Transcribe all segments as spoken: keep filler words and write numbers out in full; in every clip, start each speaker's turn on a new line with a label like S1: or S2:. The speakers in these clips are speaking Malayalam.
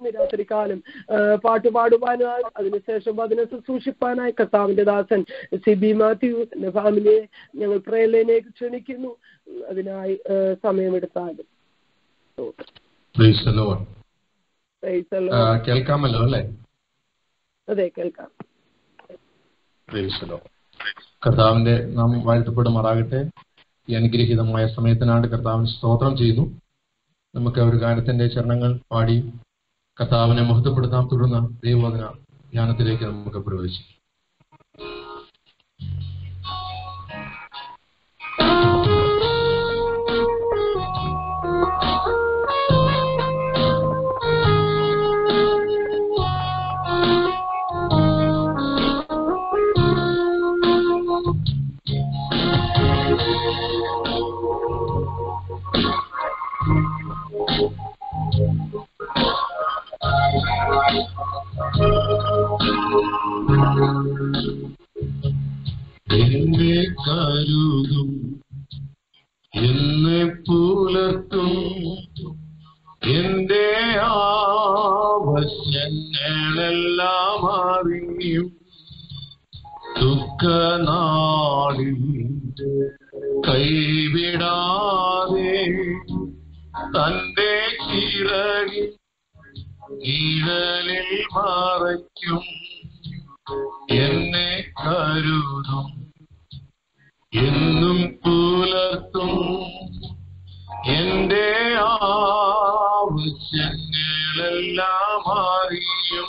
S1: രാത്രി കാലം പാട്ടുപാടുവാനായി അതിനുശേഷം അതിനെ ശുശ്രൂഷിപ്പാനായി കർത്താവിന്റെ ദാസൻ സിബി മാത്യു ഫാമിലിയെ ഞങ്ങൾ പ്രേലയിലേക്ക് ക്ഷണിക്കുന്നു. അതിനായി സമയമെടുത്താലും
S2: കേൾക്കാമല്ലോ അല്ലേ?
S1: അതെ, കേൾക്കാം.
S2: കർത്താവിന്റെ നാം വാഴ്ത്തപ്പെടുമാറാകട്ടെ. ഈ അനുഗ്രഹീതമായ സമയത്തിനാണ് കർത്താവിന് സ്തോത്രം ചെയ്യുന്നു. നമുക്ക് ഒരു ഗാനത്തിന്റെ ചരണങ്ങൾ പാടി കർത്താവിനെ മഹത്വപ്പെടുത്താം. തുടർന്ന് ദൈവവചന ധ്യാനത്തിലേക്ക് നമുക്ക് പ്രവേശിക്കാം. എന്നെ കരുതും എന്നെ പുലർത്തും എന്റെ ആവശ്യങ്ങളെല്ലാം അറിയും ദുഃഖനാളിൽ കൈവിടാതെ തന്റെ ചിറകിൽ നിഴലിൽ മറയ്ക്കും എന്നെ കരുതും എന്നും പുലർത്തും എന്റെ ആവശ്യങ്ങളെല്ലാം അറിയും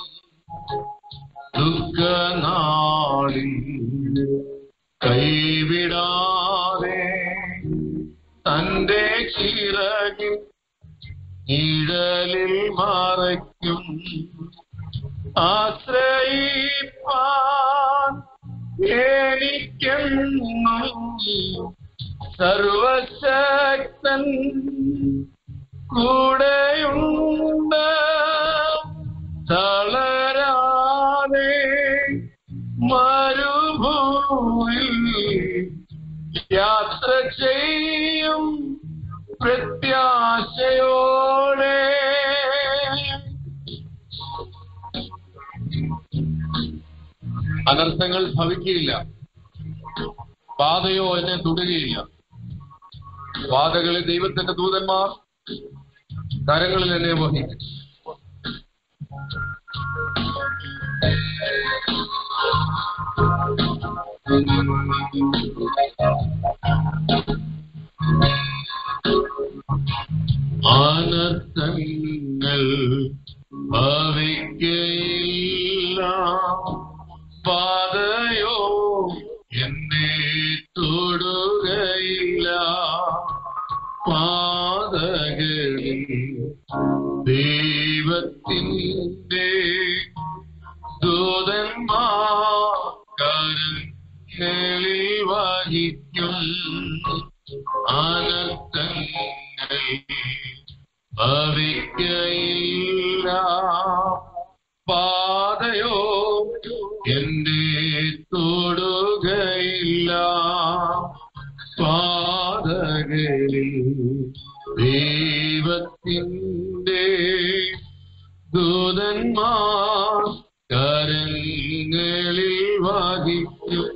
S2: ദുഃഖനാളിൽ കൈവിടാതെ തന്റെ ചിറകിൽ നിഴലിൽ മറയ്ക്കും ആശ്രയിപ്പാൻ എനിക്കെന്നും സർവശക്തൻ കൂടെയുണ്ട് തളരാതെ മരുഭൂമിയിൽ യാത്ര ചെയ്യും പ്രത്യാശയോടെ അനർത്ഥങ്ങൾ ഭവിക്കുകയില്ല, ബാധയോ എന്നെ തൊടുകയില്ല. ബാധകളിൽ ദൈവത്തിന്റെ ദൂതന്മാർ കരങ്ങളിൽ എന്നെ വഹിക്കും. അനർത്ഥങ്ങൾ ഭവിക്കുകയില്ല, ബാധയോ എന്നെ തൊടുകയില്ല. പാതകളിൽ ദൈവത്തിൻ്റെ ദൂതന്മാർ കരങ്ങളിൽ വഹിക്കും. അനർത്ഥങ്ങൾ ഭവിക്കുകയില്ല, പാതയോ എന്നെ തൊടുകയില്ല. പാതകളിൽ ദൈവത്തിൻ്റെ ദൂതന്മാർ കരങ്ങളിൽ വഹിക്കും.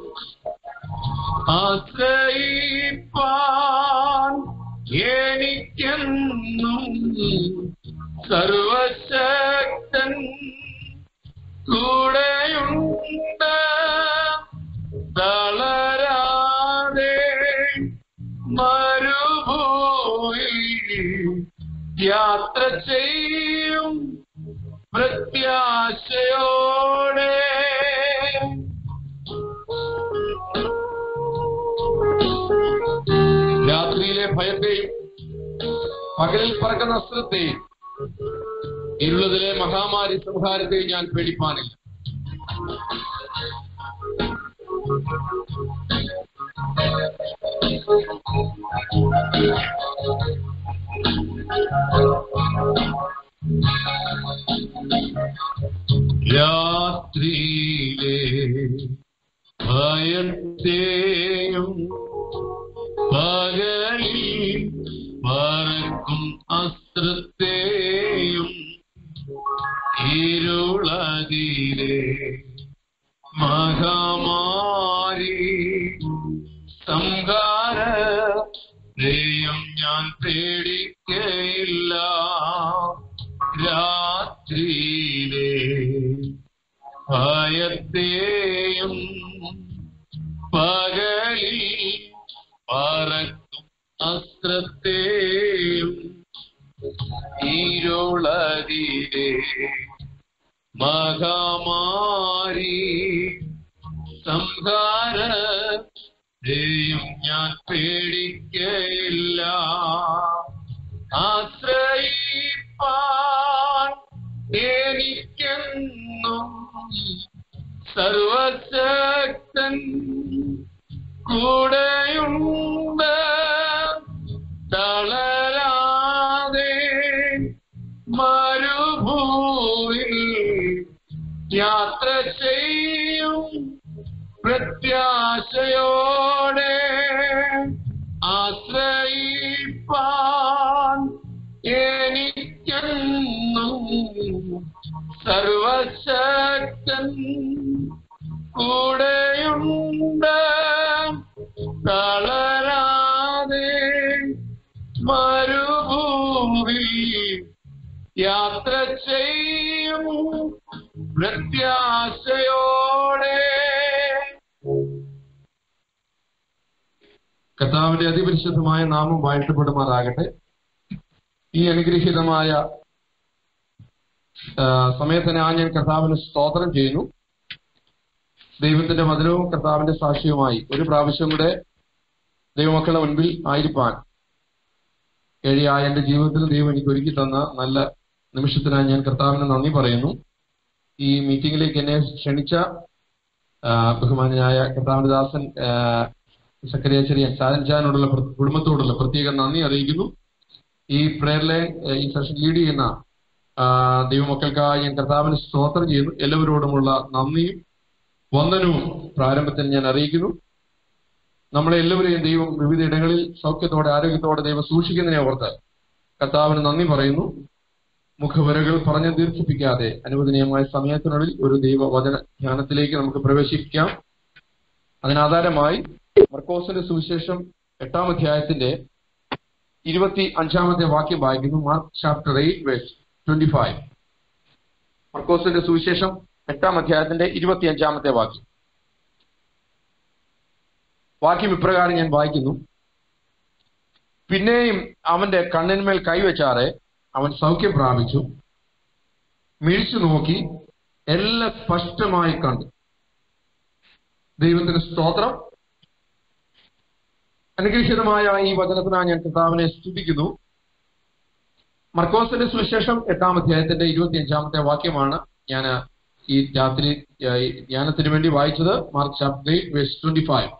S2: ആശ്രയിപ്പാൻ എനിക്കെന്നും സർവശക്തൻ കൂടെയുണ്ട് തളരാതെ മരുഭൂമിയിൽ യാത്ര ചെയ്യും പ്രത്യാശയോടെ. രാത്രിയിലെ ഭയത്തെയും പകലിൽ പറക്കുന്ന അസ്ത്രത്തെയും ഇരുളതിലെ മഹാമാരി സംഹാരത്തെയും ഞാൻ പേടിപ്പാനില്ല. രാത്രിയിലെ ഭയത്തെയും പകലിൽ പറക്കും അസ്ത്രത്തെയും ഇരുളതിരെ മഹാമാരി സംഹാര ദയം ഞാൻ പേടിക്കയില്ല. രാത്രിയിലെ ഭയത്തെയും പകലിൽ പറക്കും അസ്ത്രത്തെയും ഇരുളതിരെ മഹാമാരി സംഹാര ദയം ഞാൻ പേടിക്കയില്ല. ആശ്രയിപ്പാൻ എനിക്കെന്നും സർവശക്തൻ കൂടെയുണ്ട്. തളരാതെ മരുഭൂവിൽ യാത്ര ചെയ്യും പ്രത്യാശയോടെ. ആശ്രയിപ്പാൻ എനിക്കെന്നും സർവശക്തൻ കൂടെയുണ്ട്. തളരാതെ മരുഭൂവിൽ യാത്ര ചെയ്യും പ്രത്യാശയോടെ. കർത്താവിന്റെ അതിപരിശുദ്ധമായ നാമം വാഴ്ത്തപ്പെടുമാറാകട്ടെ. ഈ അനുഗ്രഹീതമായ സമയത്തിനായി ഞാൻ കർത്താവിന് സ്തോത്രം ചെയ്യുന്നു. ദൈവത്തിന്റെ മധുരവും കർത്താവിന്റെ സാക്ഷ്യവുമായി ഒരു പ്രാവശ്യം കൂടെ ദൈവമക്കളുടെ മുൻപിൽ ആയിരിക്കാൻ കഴിയായ എന്റെ ജീവിതത്തിൽ ദൈവം എനിക്ക് ഒരുക്കി തന്ന നല്ല നിമിഷത്തിനായി ഞാൻ കർത്താവിന് നന്ദി പറയുന്നു. ഈ മീറ്റിംഗിലേക്ക് എന്നെ ക്ഷണിച്ച ബഹുമാനായ കർത്താവിന്റെ ദാസൻ സക്കറിയ ചെറിയൻ സാരൻചാനോടുള്ള കുടുംബത്തോടുള്ള പ്രത്യേക നന്ദി അറിയിക്കുന്നു. ഈ പ്രേയർ ലൈൻ ഈ സെഷൻ ലീഡ് ചെയ്യുന്ന ദൈവമക്കൾക്കായി ഞാൻ കർത്താവിന് സ്തോത്രം ചെയ്യുന്നു. എല്ലാവരോടുമുള്ള നന്ദിയും വന്ദനവും പ്രാരംഭത്തിൽ ഞാൻ അറിയിക്കുന്നു. നമ്മളെ എല്ലാവരെയും ദൈവം വിവിധ ഇടങ്ങളിൽ സൗഖ്യത്തോടെ ആരോഗ്യത്തോടെ ദൈവം സൂക്ഷിക്കുന്നതിനെ ഓർത്ത് കർത്താവിന് നന്ദി പറയുന്നു. മുഖവരകൾ പറഞ്ഞ് ദീർഘിപ്പിക്കാതെ അനുവദനീയമായ സമയത്തിനുള്ളിൽ ഒരു ദൈവ വചന ധ്യാനത്തിലേക്ക് നമുക്ക് പ്രവേശിക്കാം. അതിനാധാരമായി മർക്കോസിന്റെ സുവിശേഷം എട്ടാം അധ്യായത്തിന്റെ ഇരുപത്തി അഞ്ചാമത്തെ വാക്യം വായിക്കുന്നു. Mark chapter eight verse twenty five. മർക്കോസിന്റെ സുവിശേഷം എട്ടാം അധ്യായത്തിന്റെ ഇരുപത്തി അഞ്ചാമത്തെ വാക്യം. വാക്യം ഇപ്രകാരം ഞാൻ വായിക്കുന്നു. പിന്നെയും അവന്റെ കണ്ണിന്മേൽ കൈവച്ചാറെ അവൻ സൗഖ്യം പ്രാപിച്ചു. മിഴിച്ചു നോക്കി എല്ലാം സ്പഷ്ടമായി കണ്ടു. ദൈവത്തിന് സ്തോത്രം. അനുഗ്രഹീതമായ ഈ വചനത്തിനായി ഞാൻ കർത്താവിനെ സ്തുതിക്കുന്നു. മർക്കോസിന്റെ സുവിശേഷം എട്ടാം അധ്യായത്തിന്റെ ഇരുപത്തി അഞ്ചാമത്തെ വാക്യമാണ് ഞാൻ ഈ രാത്രി ധ്യാനത്തിന് വേണ്ടി വായിച്ചത്. Mark chapter eight verse twenty five.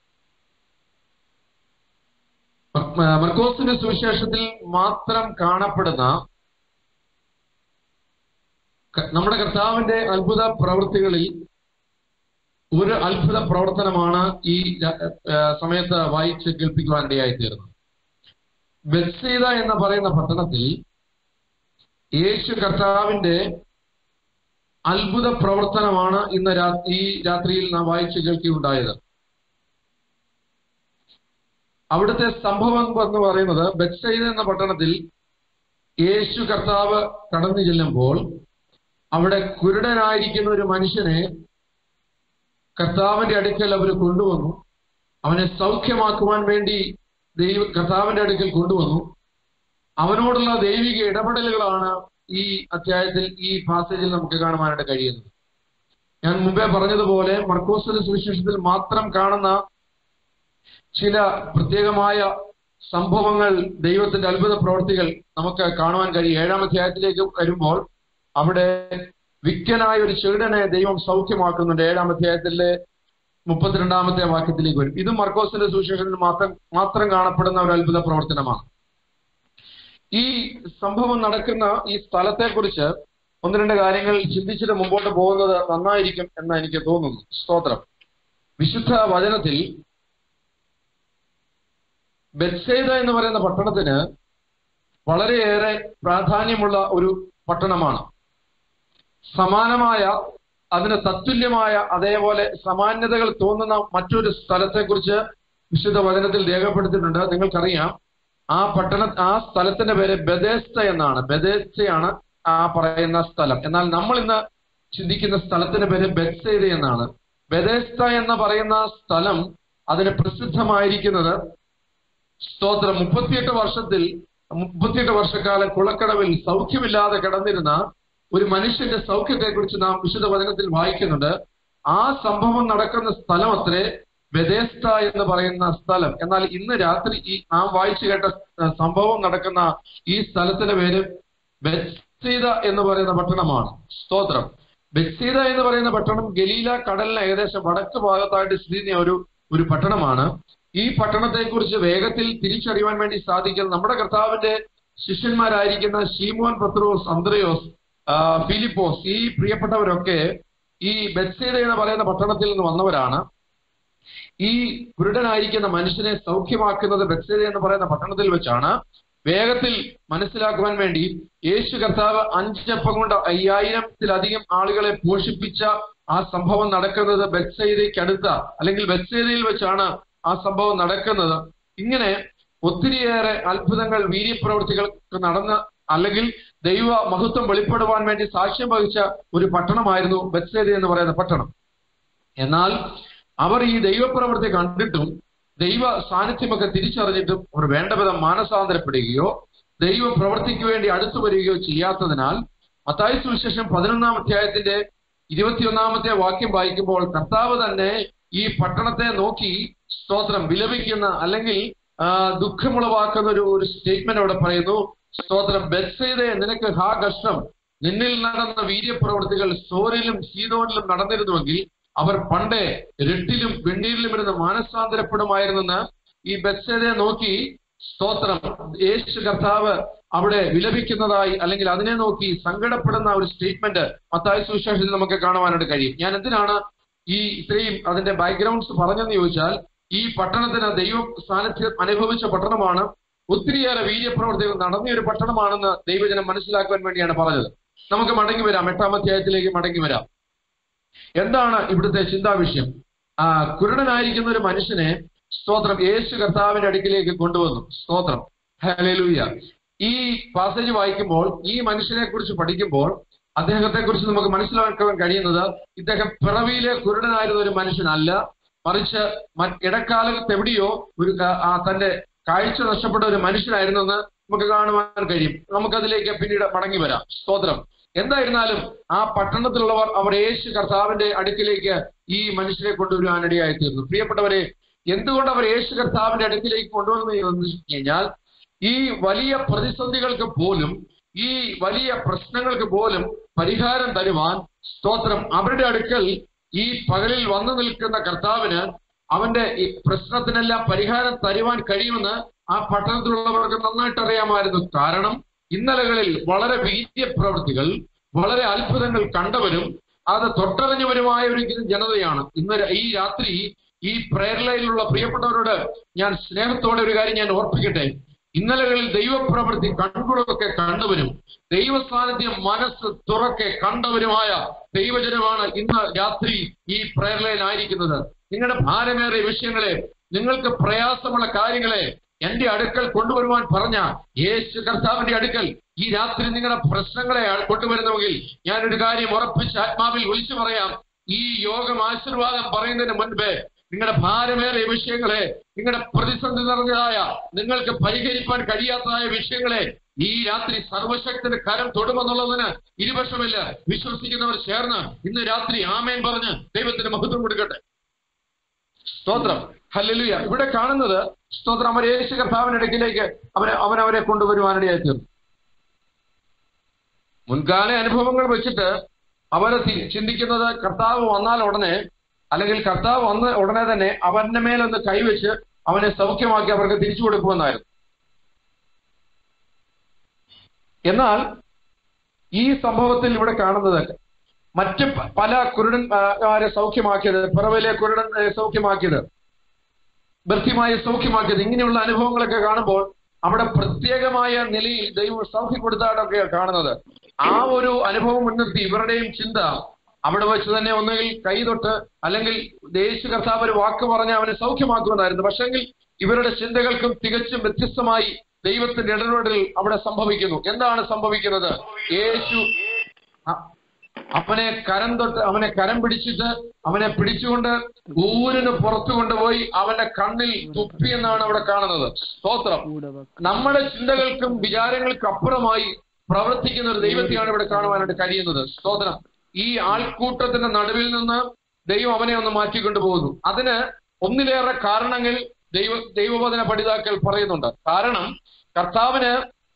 S2: മർക്കോസിന്റെ സുവിശേഷത്തിൽ മാത്രം കാണപ്പെടുന്ന നമ്മുടെ കർത്താവിന്റെ അത്ഭുത പ്രവൃത്തികളിൽ ഒരു അത്ഭുത പ്രവർത്തനമാണ് ഈ സമയത്ത് വായിച്ച് കേൾപ്പിക്കുവാൻ ഇടയായി തീർന്നത്. ബെത്സയിദ എന്ന് പറയുന്ന പട്ടണത്തിൽ യേശു കർത്താവിന്റെ അത്ഭുത പ്രവർത്തനമാണ് ഇന്ന് ഈ രാത്രിയിൽ നാം വായിച്ചു കേൾക്കുകയുണ്ടായത്. അവിടുത്തെ സംഭവം എന്ന് പറയുന്നത് ബെത്സയിദ എന്ന പട്ടണത്തിൽ യേശു കർത്താവ് കടന്നു ചെല്ലുമ്പോൾ അവിടെ കുരുടനായിരിക്കുന്ന ഒരു മനുഷ്യനെ കർത്താവിന്റെ അടുക്കൽ അവർ കൊണ്ടുവന്നു. അവനെ സൗഖ്യമാക്കുവാൻ വേണ്ടി ദൈവ കർത്താവിന്റെ അടുക്കൽ കൊണ്ടുവന്നു. അവനോടുള്ള ദൈവിക ഇടപെടലുകളാണ് ഈ അധ്യായത്തിൽ ഈ പാസേജിൽ നമുക്ക് കാണുവാനായിട്ട് കഴിയുന്നത്. ഞാൻ മുമ്പേ പറഞ്ഞതുപോലെ മർക്കോസിന്റെ സുവിശേഷത്തിൽ മാത്രം കാണുന്ന ചില പ്രത്യേകമായ സംഭവങ്ങൾ, ദൈവത്തിന്റെ അത്ഭുത പ്രവൃത്തികൾ നമുക്ക് കാണുവാൻ കഴിയും. ഏഴാം അധ്യായത്തിലേക്ക് വരുമ്പോൾ അവിടെ വിക്കനായ ഒരു ചെറുടനെ ദൈവം സൗഖ്യമാക്കുന്നുണ്ട്. ഏഴാം അധ്യായത്തിലെ മുപ്പത്തിരണ്ടാമത്തെ വാക്യത്തിലേക്ക് വരും. ഇതും മർക്കോസിന്റെ സുവിശേഷത്തിൽ മാത്രം മാത്രം കാണപ്പെടുന്ന ഒരു അത്ഭുത പ്രവർത്തനമാണ്. ഈ സംഭവം നടക്കുന്ന ഈ സ്ഥലത്തെക്കുറിച്ച് ഒന്ന് രണ്ട് കാര്യങ്ങൾ ചിന്തിച്ചിട്ട് മുമ്പോട്ട് പോകുന്നത് നന്നായിരിക്കും എന്ന് എനിക്ക് തോന്നുന്നു. സ്തോത്രം. വിശുദ്ധ വചനത്തിൽ ബെത്സയിദ എന്ന് പറയുന്ന പട്ടണത്തിന് വളരെയേറെ പ്രാധാന്യമുള്ള ഒരു പട്ടണമാണ്. സമാനമായ, അതിന് തത്തുല്യമായ, അതേപോലെ സമാന്യതകൾ തോന്നുന്ന മറ്റൊരു സ്ഥലത്തെക്കുറിച്ച് വിശുദ്ധ വചനത്തിൽ രേഖപ്പെടുത്തിയിട്ടുണ്ട്. നിങ്ങൾക്കറിയാം, ആ പട്ടണ ആ സ്ഥലത്തിന്റെ പേര് ബെഥെസ്ദ എന്നാണ്. ബെഥെസ്ദയാണ് ആ പറയുന്ന സ്ഥലം. എന്നാൽ നമ്മൾ ഇന്ന് ചിന്തിക്കുന്ന സ്ഥലത്തിന്റെ പേര് ബെത്സൈദ എന്നാണ്. ബെഥെസ്ദ എന്ന് പറയുന്ന സ്ഥലം അതിന് പ്രസിദ്ധമായിരിക്കുന്നത്, സ്തോത്രം, മുപ്പത്തിയെട്ട് വർഷത്തിൽ മുപ്പത്തിയെട്ട് വർഷക്കാലം കുളക്കടവിൽ സൗഖ്യമില്ലാതെ കിടന്നിരുന്ന ഒരു മനുഷ്യന്റെ സൗഖ്യത്തെക്കുറിച്ച് നാം വിശുദ്ധ വചനത്തിൽ വായിക്കുന്നുണ്ട്. ആ സംഭവം നടക്കുന്ന സ്ഥലം അത്രേ ബെഥെസ്ദ എന്ന് പറയുന്ന സ്ഥലം. എന്നാൽ ഇന്ന് രാത്രി ഈ നാം വായിച്ചു കേട്ട സംഭവം നടക്കുന്ന ഈ സ്ഥലത്തിന്റെ പേര് ബെത്സൈദ എന്ന് പറയുന്ന പട്ടണമാണ്. സ്തോത്രം. ബെത്സൈദ എന്ന് പറയുന്ന പട്ടണം ഗലീല കടലിന് ഏകദേശം വടക്ക് ഭാഗത്തായിട്ട് സ്ഥിതി ചെയ്യുന്ന ഒരു ഒരു പട്ടണമാണ്. ഈ പട്ടണത്തെക്കുറിച്ച് വേഗത്തിൽ തിരിച്ചറിയുവാൻ വേണ്ടി സാധിക്കുന്നത് നമ്മുടെ കർത്താവിന്റെ ശിഷ്യന്മാരായിരിക്കുന്ന ശീമോൻ, പത്രോസ്, അന്ത്രയോസ്, ഫിലിപ്പോസ്, ഈ പ്രിയപ്പെട്ടവരൊക്കെ ഈ ബെത്സൈദ എന്ന് പറയുന്ന പട്ടണത്തിൽ നിന്ന് വന്നവരാണ്. ഈ കുരുടനായിരിക്കുന്ന മനുഷ്യനെ സൗഖ്യമാക്കുന്നത് ബെത്സൈദ എന്ന് പറയുന്ന പട്ടണത്തിൽ വെച്ചാണ്. വേഗത്തിൽ മനസ്സിലാക്കുവാൻ വേണ്ടി യേശു കർത്താവ് അഞ്ചപ്പം കൊണ്ട് അയ്യായിരത്തിലധികം ആളുകളെ പോഷിപ്പിച്ച ആ സംഭവം നടക്കുന്നത് ബെത്സൈദയ്ക്കടുത്ത അല്ലെങ്കിൽ ബെത്സൈദയിൽ വെച്ചാണ് ആ സംഭവം നടക്കുന്നത്. ഇങ്ങനെ ഒത്തിരിയേറെ അത്ഭുതങ്ങൾ, വീര്യപ്രവൃത്തികൾക്ക് നടന്ന അല്ലെങ്കിൽ ദൈവ മഹത്വം വെളിപ്പെടുവാൻ വേണ്ടി സാക്ഷ്യം വഹിച്ച ഒരു പട്ടണമായിരുന്നു ബെത്സൈദ എന്ന് പറയുന്ന പട്ടണം. എന്നാൽ അവർ ഈ ദൈവപ്രവൃത്തി കണ്ടിട്ടും ദൈവ സാന്നിധ്യമൊക്കെ തിരിച്ചറിഞ്ഞിട്ടും അവർ വേണ്ട വിധം മാനസാന്തരപ്പെടുകയോ ദൈവ പ്രവൃത്തിക്ക് വേണ്ടി അടുത്തു വരികയോ ചെയ്യാത്തതിനാൽ മത്തായി സുവിശേഷം പതിനൊന്നാം അധ്യായത്തിന്റെ ഇരുപത്തിയൊന്നാമത്തെ വാക്യം വായിക്കുമ്പോൾ കർത്താവ് തന്നെ ഈ പട്ടണത്തെ നോക്കി, സ്തോത്രം, വിലപിക്കുന്ന അല്ലെങ്കിൽ ദുഃഖമുളവാക്കുന്ന ഒരു ഒരു സ്റ്റേറ്റ്മെന്റ് അവിടെ പറയുന്നു. സ്തോത്രം, ബെത്സൈദേ, നിനക്ക് ഹാ കഷ്ടം, നിന്നിൽ നടന്ന വീര്യപ്രവൃത്തികൾ സോരിലും സീദോനിലും നടന്നിരുന്നുവെങ്കിൽ അവർ പണ്ടേ രട്ടിലും വെണ്ണീരിലും ഇരുന്ന് മാനസാന്തരപ്പെടുമായിരുന്നെന്ന് ഈ ബെത്സൈദയെ നോക്കി, സ്തോത്രം, യേശു കർത്താവ് അവിടെ വിലപിക്കുന്നതായി അല്ലെങ്കിൽ അതിനെ നോക്കി സങ്കടപ്പെടുന്ന ഒരു സ്റ്റേറ്റ്മെന്റ് മത്തായി സുവിശേഷത്തിൽ നമുക്ക് കാണുവാനായിട്ട് കഴിയും. ഞാൻ എന്തിനാണ് ഈ ഇത്രയും അതിന്റെ ബാക്ക്ഗ്രൗണ്ട്സ് പറഞ്ഞെന്ന് ചോദിച്ചാൽ, ഈ പട്ടണത്തിന് ദൈവ സാന്നിധ്യം അനുഭവിച്ച പട്ടണമാണ്. ഒത്തിരിയേറെ വീര്യപ്രവർത്തികൾ നടന്ന ഒരു പട്ടണമാണെന്ന് ദൈവജനം മനസ്സിലാക്കുവാൻ വേണ്ടിയാണ് പറഞ്ഞത്. നമുക്ക് മടങ്ങി വരാം, എട്ടാം അധ്യായത്തിലേക്ക് മടങ്ങി വരാം. എന്താണ് ഇവിടുത്തെ ചിന്താവിഷയം? ആ കുരുടനായിരിക്കുന്ന ഒരു മനുഷ്യനെ, സ്തോത്രം, യേശു കർത്താവിന്റെ അടുക്കിലേക്ക് കൊണ്ടുവന്നു. സ്തോത്രം, ഹല്ലേലൂയ. ഈ പാസേജ് വായിക്കുമ്പോൾ, ഈ മനുഷ്യനെ കുറിച്ച് പഠിക്കുമ്പോൾ അദ്ദേഹത്തെ കുറിച്ച് നമുക്ക് മനസ്സിലാക്കാൻ കഴിയുന്നത് ഇദ്ദേഹം പിറവിയിലെ കുരുടനായിരുന്ന ഒരു മനുഷ്യനല്ല, മറിച്ച് ഇടക്കാലത്ത് എവിടെയോ ഒരു തന്റെ കാഴ്ച നഷ്ടപ്പെട്ട ഒരു മനുഷ്യനായിരുന്നെന്ന് നമുക്ക് കാണുവാൻ കഴിയും. നമുക്കതിലേക്ക് പിന്നീട് മടങ്ങി വരാം. സ്തോത്രം. എന്തായിരുന്നാലും ആ പട്ടണത്തിലുള്ളവർ അവർ യേശു കർത്താവിന്റെ അടുക്കിലേക്ക് ഈ മനുഷ്യനെ കൊണ്ടുവരുവാനിടയായി തീർന്നു. പ്രിയപ്പെട്ടവരെ, എന്തുകൊണ്ട് അവർ യേശു കർത്താവിന്റെ അടുക്കിലേക്ക് കൊണ്ടുവന്നു എന്ന് വെച്ച് കഴിഞ്ഞാൽ, ഈ വലിയ പ്രതിസന്ധികൾക്ക് പോലും, ഈ വലിയ പ്രശ്നങ്ങൾക്ക് പോലും പരിഹാരം തരുവാൻ, സ്തോത്രം, അവരുടെ അടുക്കൽ ഈ പകലിൽ വന്നു നിൽക്കുന്ന കർത്താവിന് അവന്റെ ഈ പ്രശ്നത്തിനെല്ലാം പരിഹാരം തരുവാൻ കഴിയുമെന്ന് ആ പട്ടണത്തിലുള്ളവർക്ക് നന്നായിട്ട് അറിയാമായിരുന്നു. കാരണം ഇന്നലകളിൽ വളരെ വീര്യപ്രവൃത്തികൾ, വളരെ അത്ഭുതങ്ങൾ കണ്ടവരും അത് തൊട്ടറിഞ്ഞവരുമായ ഒരു ജനതയാണ്. ഇന്ന് ഈ രാത്രി ഈ പ്രേരണയിലുള്ള പ്രിയപ്പെട്ടവരോട് ഞാൻ സ്നേഹത്തോടെ ഒരു കാര്യം ഞാൻ ഓർപ്പിക്കട്ടെ. ഇന്നലകളിൽ ദൈവപ്രവൃത്തി കൺകുളൊക്കെ കണ്ടവരും ദൈവ സാന്നിധ്യം മനസ്സ് തുറക്കെ കണ്ടവരുമായ ദൈവജനമാണ് ഇന്ന് രാത്രി ഈ പ്രേരണയിലായിരിക്കുന്നത്. നിങ്ങളുടെ ഭാരമേറിയ വിഷയങ്ങളെ, നിങ്ങൾക്ക് പ്രയാസമുള്ള കാര്യങ്ങളെ എന്റെ അടുക്കൽ കൊണ്ടുവരുവാൻ പറഞ്ഞ യേശു കർത്താവിന്റെ അടുക്കൽ ഈ രാത്രി നിങ്ങളുടെ പ്രശ്നങ്ങളെ കൊണ്ടുവരുന്നുവെങ്കിൽ ഞാനൊരു കാര്യം ഉറപ്പിച്ച് ആത്മാവിൽ വിളിച്ചു പറയാം. ഈ യോഗം ആശീർവാദം പറയുന്നതിന് മുൻപേ നിങ്ങളുടെ ഭാരമേറിയ വിഷയങ്ങളെ, നിങ്ങളുടെ പ്രതിസന്ധി നിറഞ്ഞതായ, നിങ്ങൾക്ക് പരിഹരിക്കാൻ കഴിയാത്തതായ വിഷയങ്ങളെ ഈ രാത്രി സർവശക്തന്റെ കരം തൊടുമെന്നുള്ളതിന് ഇരുപക്ഷമില്ല. വിശ്വസിക്കുന്നവർ ചേർന്ന് ഇന്ന് രാത്രി ആമേൻ പറഞ്ഞ് ദൈവത്തിന് മഹത്വം കൊടുക്കട്ടെ. സ്തോത്രം, ഹല്ലേലൂയ. ഇവിടെ കാണുന്നത്, സ്തോത്രം, അവർ യേശു കർത്താവിന്റെ അടുക്കിലേക്ക് അവരെ അവനവരെ കൊണ്ടുവരുവാനിടയായി തീർന്നു. മുൻകാല അനുഭവങ്ങൾ വെച്ചിട്ട് അവർ ചിന്തിക്കുന്നത് കർത്താവ് വന്നാൽ ഉടനെ, അല്ലെങ്കിൽ കർത്താവ് വന്ന ഉടനെ തന്നെ അവന്റെ മേലൊന്ന് കൈവച്ച് അവനെ സൗഖ്യമാക്കി അവർക്ക് തിരിച്ചു കൊടുക്കുമെന്നായിരുന്നു. എന്നാൽ ഈ സംഭവത്തിൽ ഇവിടെ കാണുന്നത് മറ്റ് പല കുരുടന്മാരെ സൗഖ്യമാക്കിയത്, പിറവിലെ കുരുടൻ സൗഖ്യമാക്കിയത്, ബർത്തിമായി സൗഖ്യമാക്കിയത്, ഇങ്ങനെയുള്ള അനുഭവങ്ങളൊക്കെ കാണുമ്പോൾ അവിടെ പ്രത്യേകമായ നിലയിൽ ദൈവം സൗഖ്യം കൊടുത്തായിട്ടൊക്കെ കാണുന്നത്. ആ ഒരു അനുഭവം മുൻനിർത്തി ഇവരുടെയും ചിന്ത അവിടെ വെച്ച് തന്നെ ഒന്നുകിൽ കൈതൊട്ട് അല്ലെങ്കിൽ യേശു കർത്താവ് ഒരു വാക്ക് പറഞ്ഞ് അവനെ സൗഖ്യമാക്കുമെന്നായിരുന്നു. പക്ഷെങ്കിൽ ഇവരുടെ ചിന്തകൾക്കും തികച്ചും വ്യത്യസ്തമായി ദൈവത്തിന്റെ ഇടപെടൽ അവിടെ സംഭവിക്കുന്നു. എന്താണ് സംഭവിക്കുന്നത്? യേശു അവനെ കരം തൊട്ട് അവനെ കരം പിടിച്ചിട്ട് അവനെ പിടിച്ചുകൊണ്ട് ഊരിന് പുറത്തു കൊണ്ടുപോയി അവന്റെ കണ്ണിൽ തുപ്പി എന്നാണ് അവിടെ കാണുന്നത്. സ്തോത്രം. നമ്മുടെ ചിന്തകൾക്കും വിചാരങ്ങൾക്കും അപ്പുറമായി പ്രവർത്തിക്കുന്ന ഒരു ദൈവത്തെയാണ് ഇവിടെ കാണുവാനായിട്ട് കഴിയുന്നത്. സ്തോത്രം. ഈ ആൾക്കൂട്ടത്തിന്റെ നടുവിൽ നിന്ന് ദൈവം അവനെ ഒന്ന് മാറ്റിക്കൊണ്ടു പോകുന്നു. അതിന് ഒന്നിലേറെ കാരണങ്ങൾ ദൈവ ദൈവവചന പഠിതാക്കൾ പറയുന്നുണ്ട്. കാരണം കർത്താവിന്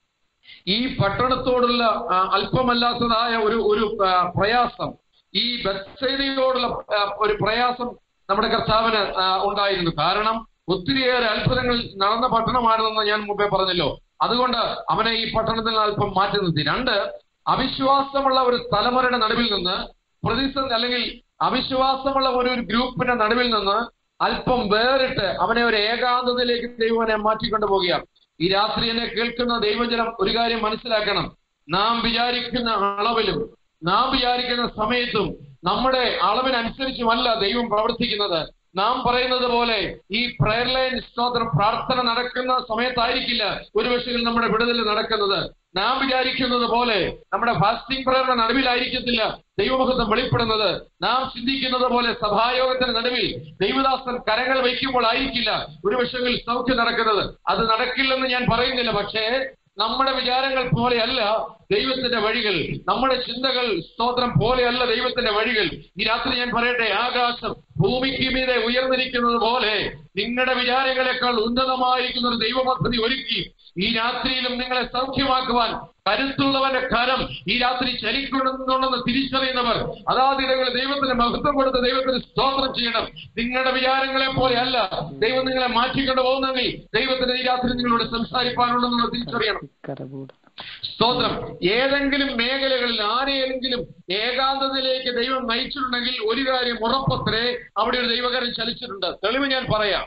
S2: ഈ പട്ടണത്തോടുള്ള അല്പമല്ലാത്തതായ ഒരു ഒരു പ്രയാസം, ഈ ബത്സൈദയോടുള്ള ഒരു പ്രയാസം നമ്മുടെ കർത്താവിന് ഉണ്ടായിരുന്നു. കാരണം ഒത്തിരിയേറെ അത്ഭുതങ്ങൾ നടന്ന പട്ടണമാണെന്ന് ഞാൻ മുമ്പേ പറഞ്ഞല്ലോ. അതുകൊണ്ട് അവനെ ഈ പട്ടണത്തിൽ അല്പം മാറ്റി നിർത്തി. രണ്ട്, അവിശ്വാസമുള്ള ഒരു തലമുറയുടെ നടുവിൽ നിന്ന് പ്രതിസന്ധി അല്ലെങ്കിൽ അവിശ്വാസമുള്ള ഒരു ഗ്രൂപ്പിന്റെ നടുവിൽ നിന്ന് അല്പം വേറിട്ട് അവനെ ഒരു ഏകാന്തതയിലേക്ക് ദൈവം അവനെ മാറ്റിക്കൊണ്ടു പോവുകയാണ്. ഈ രാത്രി എന്നെ കേൾക്കുന്ന ദൈവജനം ഒരു കാര്യം മനസ്സിലാക്കണം. നാം വിചാരിക്കുന്ന അളവിലും നാം വിചാരിക്കുന്ന സമയത്തും നമ്മുടെ അളവിനനുസരിച്ചുമല്ല ദൈവം പ്രവർത്തിക്കുന്നത്. നാം പറയുന്നത് പോലെ ഈ പ്രയർ ലൈൻ സ്തോത്രം പ്രാർത്ഥന നടക്കുന്ന സമയത്തായിരിക്കില്ല ഒരു പക്ഷേ നമ്മുടെ വിടുതൽ നടക്കുന്നത്. നാം വിചാരിക്കുന്നത് പോലെ നമ്മുടെ ഫാസ്റ്റിംഗ് പ്രയറിന്റെ നടുവിലായിരിക്കത്തില്ല ദൈവമഹത്വം വെളിപ്പെടുന്നത്. നാം ചിന്തിക്കുന്നത് പോലെ സഭായോഗത്തിന്റെ നടുവിൽ ദൈവദാസൻ കരങ്ങൾ വയ്ക്കുമ്പോൾ ആയിരിക്കില്ല ഒരു പക്ഷേ സൗഖ്യം നടക്കുന്നത്. അത് നടക്കില്ലെന്ന് ഞാൻ പറയുന്നില്ല. പക്ഷേ നമ്മുടെ വിചാരങ്ങൾ പോലെയല്ല ദൈവത്തിന്റെ വഴികൾ, നമ്മുടെ ചിന്തകൾ സ്തോത്രം പോലെയല്ല ദൈവത്തിന്റെ വഴികൾ. ഈ രാത്രി ഞാൻ പറയട്ടെ, ആകാശം ഭൂമിക്ക് മീതെ ഉയർന്നിരിക്കുന്നത് പോലെ നിങ്ങളുടെ വിചാരങ്ങളെക്കാൾ ഉന്നതമായിരിക്കുന്ന ഒരു ദൈവ പദ്ധതി ഒരുക്കി ഈ രാത്രിയിലും നിങ്ങളെ സൗഖ്യമാക്കുവാൻ കരുത്തുള്ളവന്റെ കരം ഈ രാത്രി ചലിക്കുന്നുണ്ടെന്ന് തിരിച്ചറിയുന്നവർ അതാതിടങ്ങളിൽ ദൈവത്തിന് മഹത്വം കൊടുത്ത് ദൈവത്തിന് സ്തോത്രം ചെയ്യണം. നിങ്ങളുടെ വിചാരങ്ങളെ പോലെ അല്ല ദൈവം നിങ്ങളെ മാറ്റിക്കൊണ്ട് പോകുന്നെങ്കിൽ ദൈവത്തിന് ഈ രാത്രി നിങ്ങളോട് സംസാരിക്കാനുണ്ടെന്ന് തിരിച്ചറിയണം. സ്തോത്രം. ഏതെങ്കിലും മേഖലകളിൽ ആരെയെങ്കിലും ഏകാന്തതയിലേക്ക് ദൈവം നയിച്ചിട്ടുണ്ടെങ്കിൽ ഒരു കാര്യം ഉറപ്പത്രേ, അവിടെ ഒരു ദൈവകാര്യം ചലിച്ചിട്ടുണ്ട്. തെളിവ് ഞാൻ പറയാം.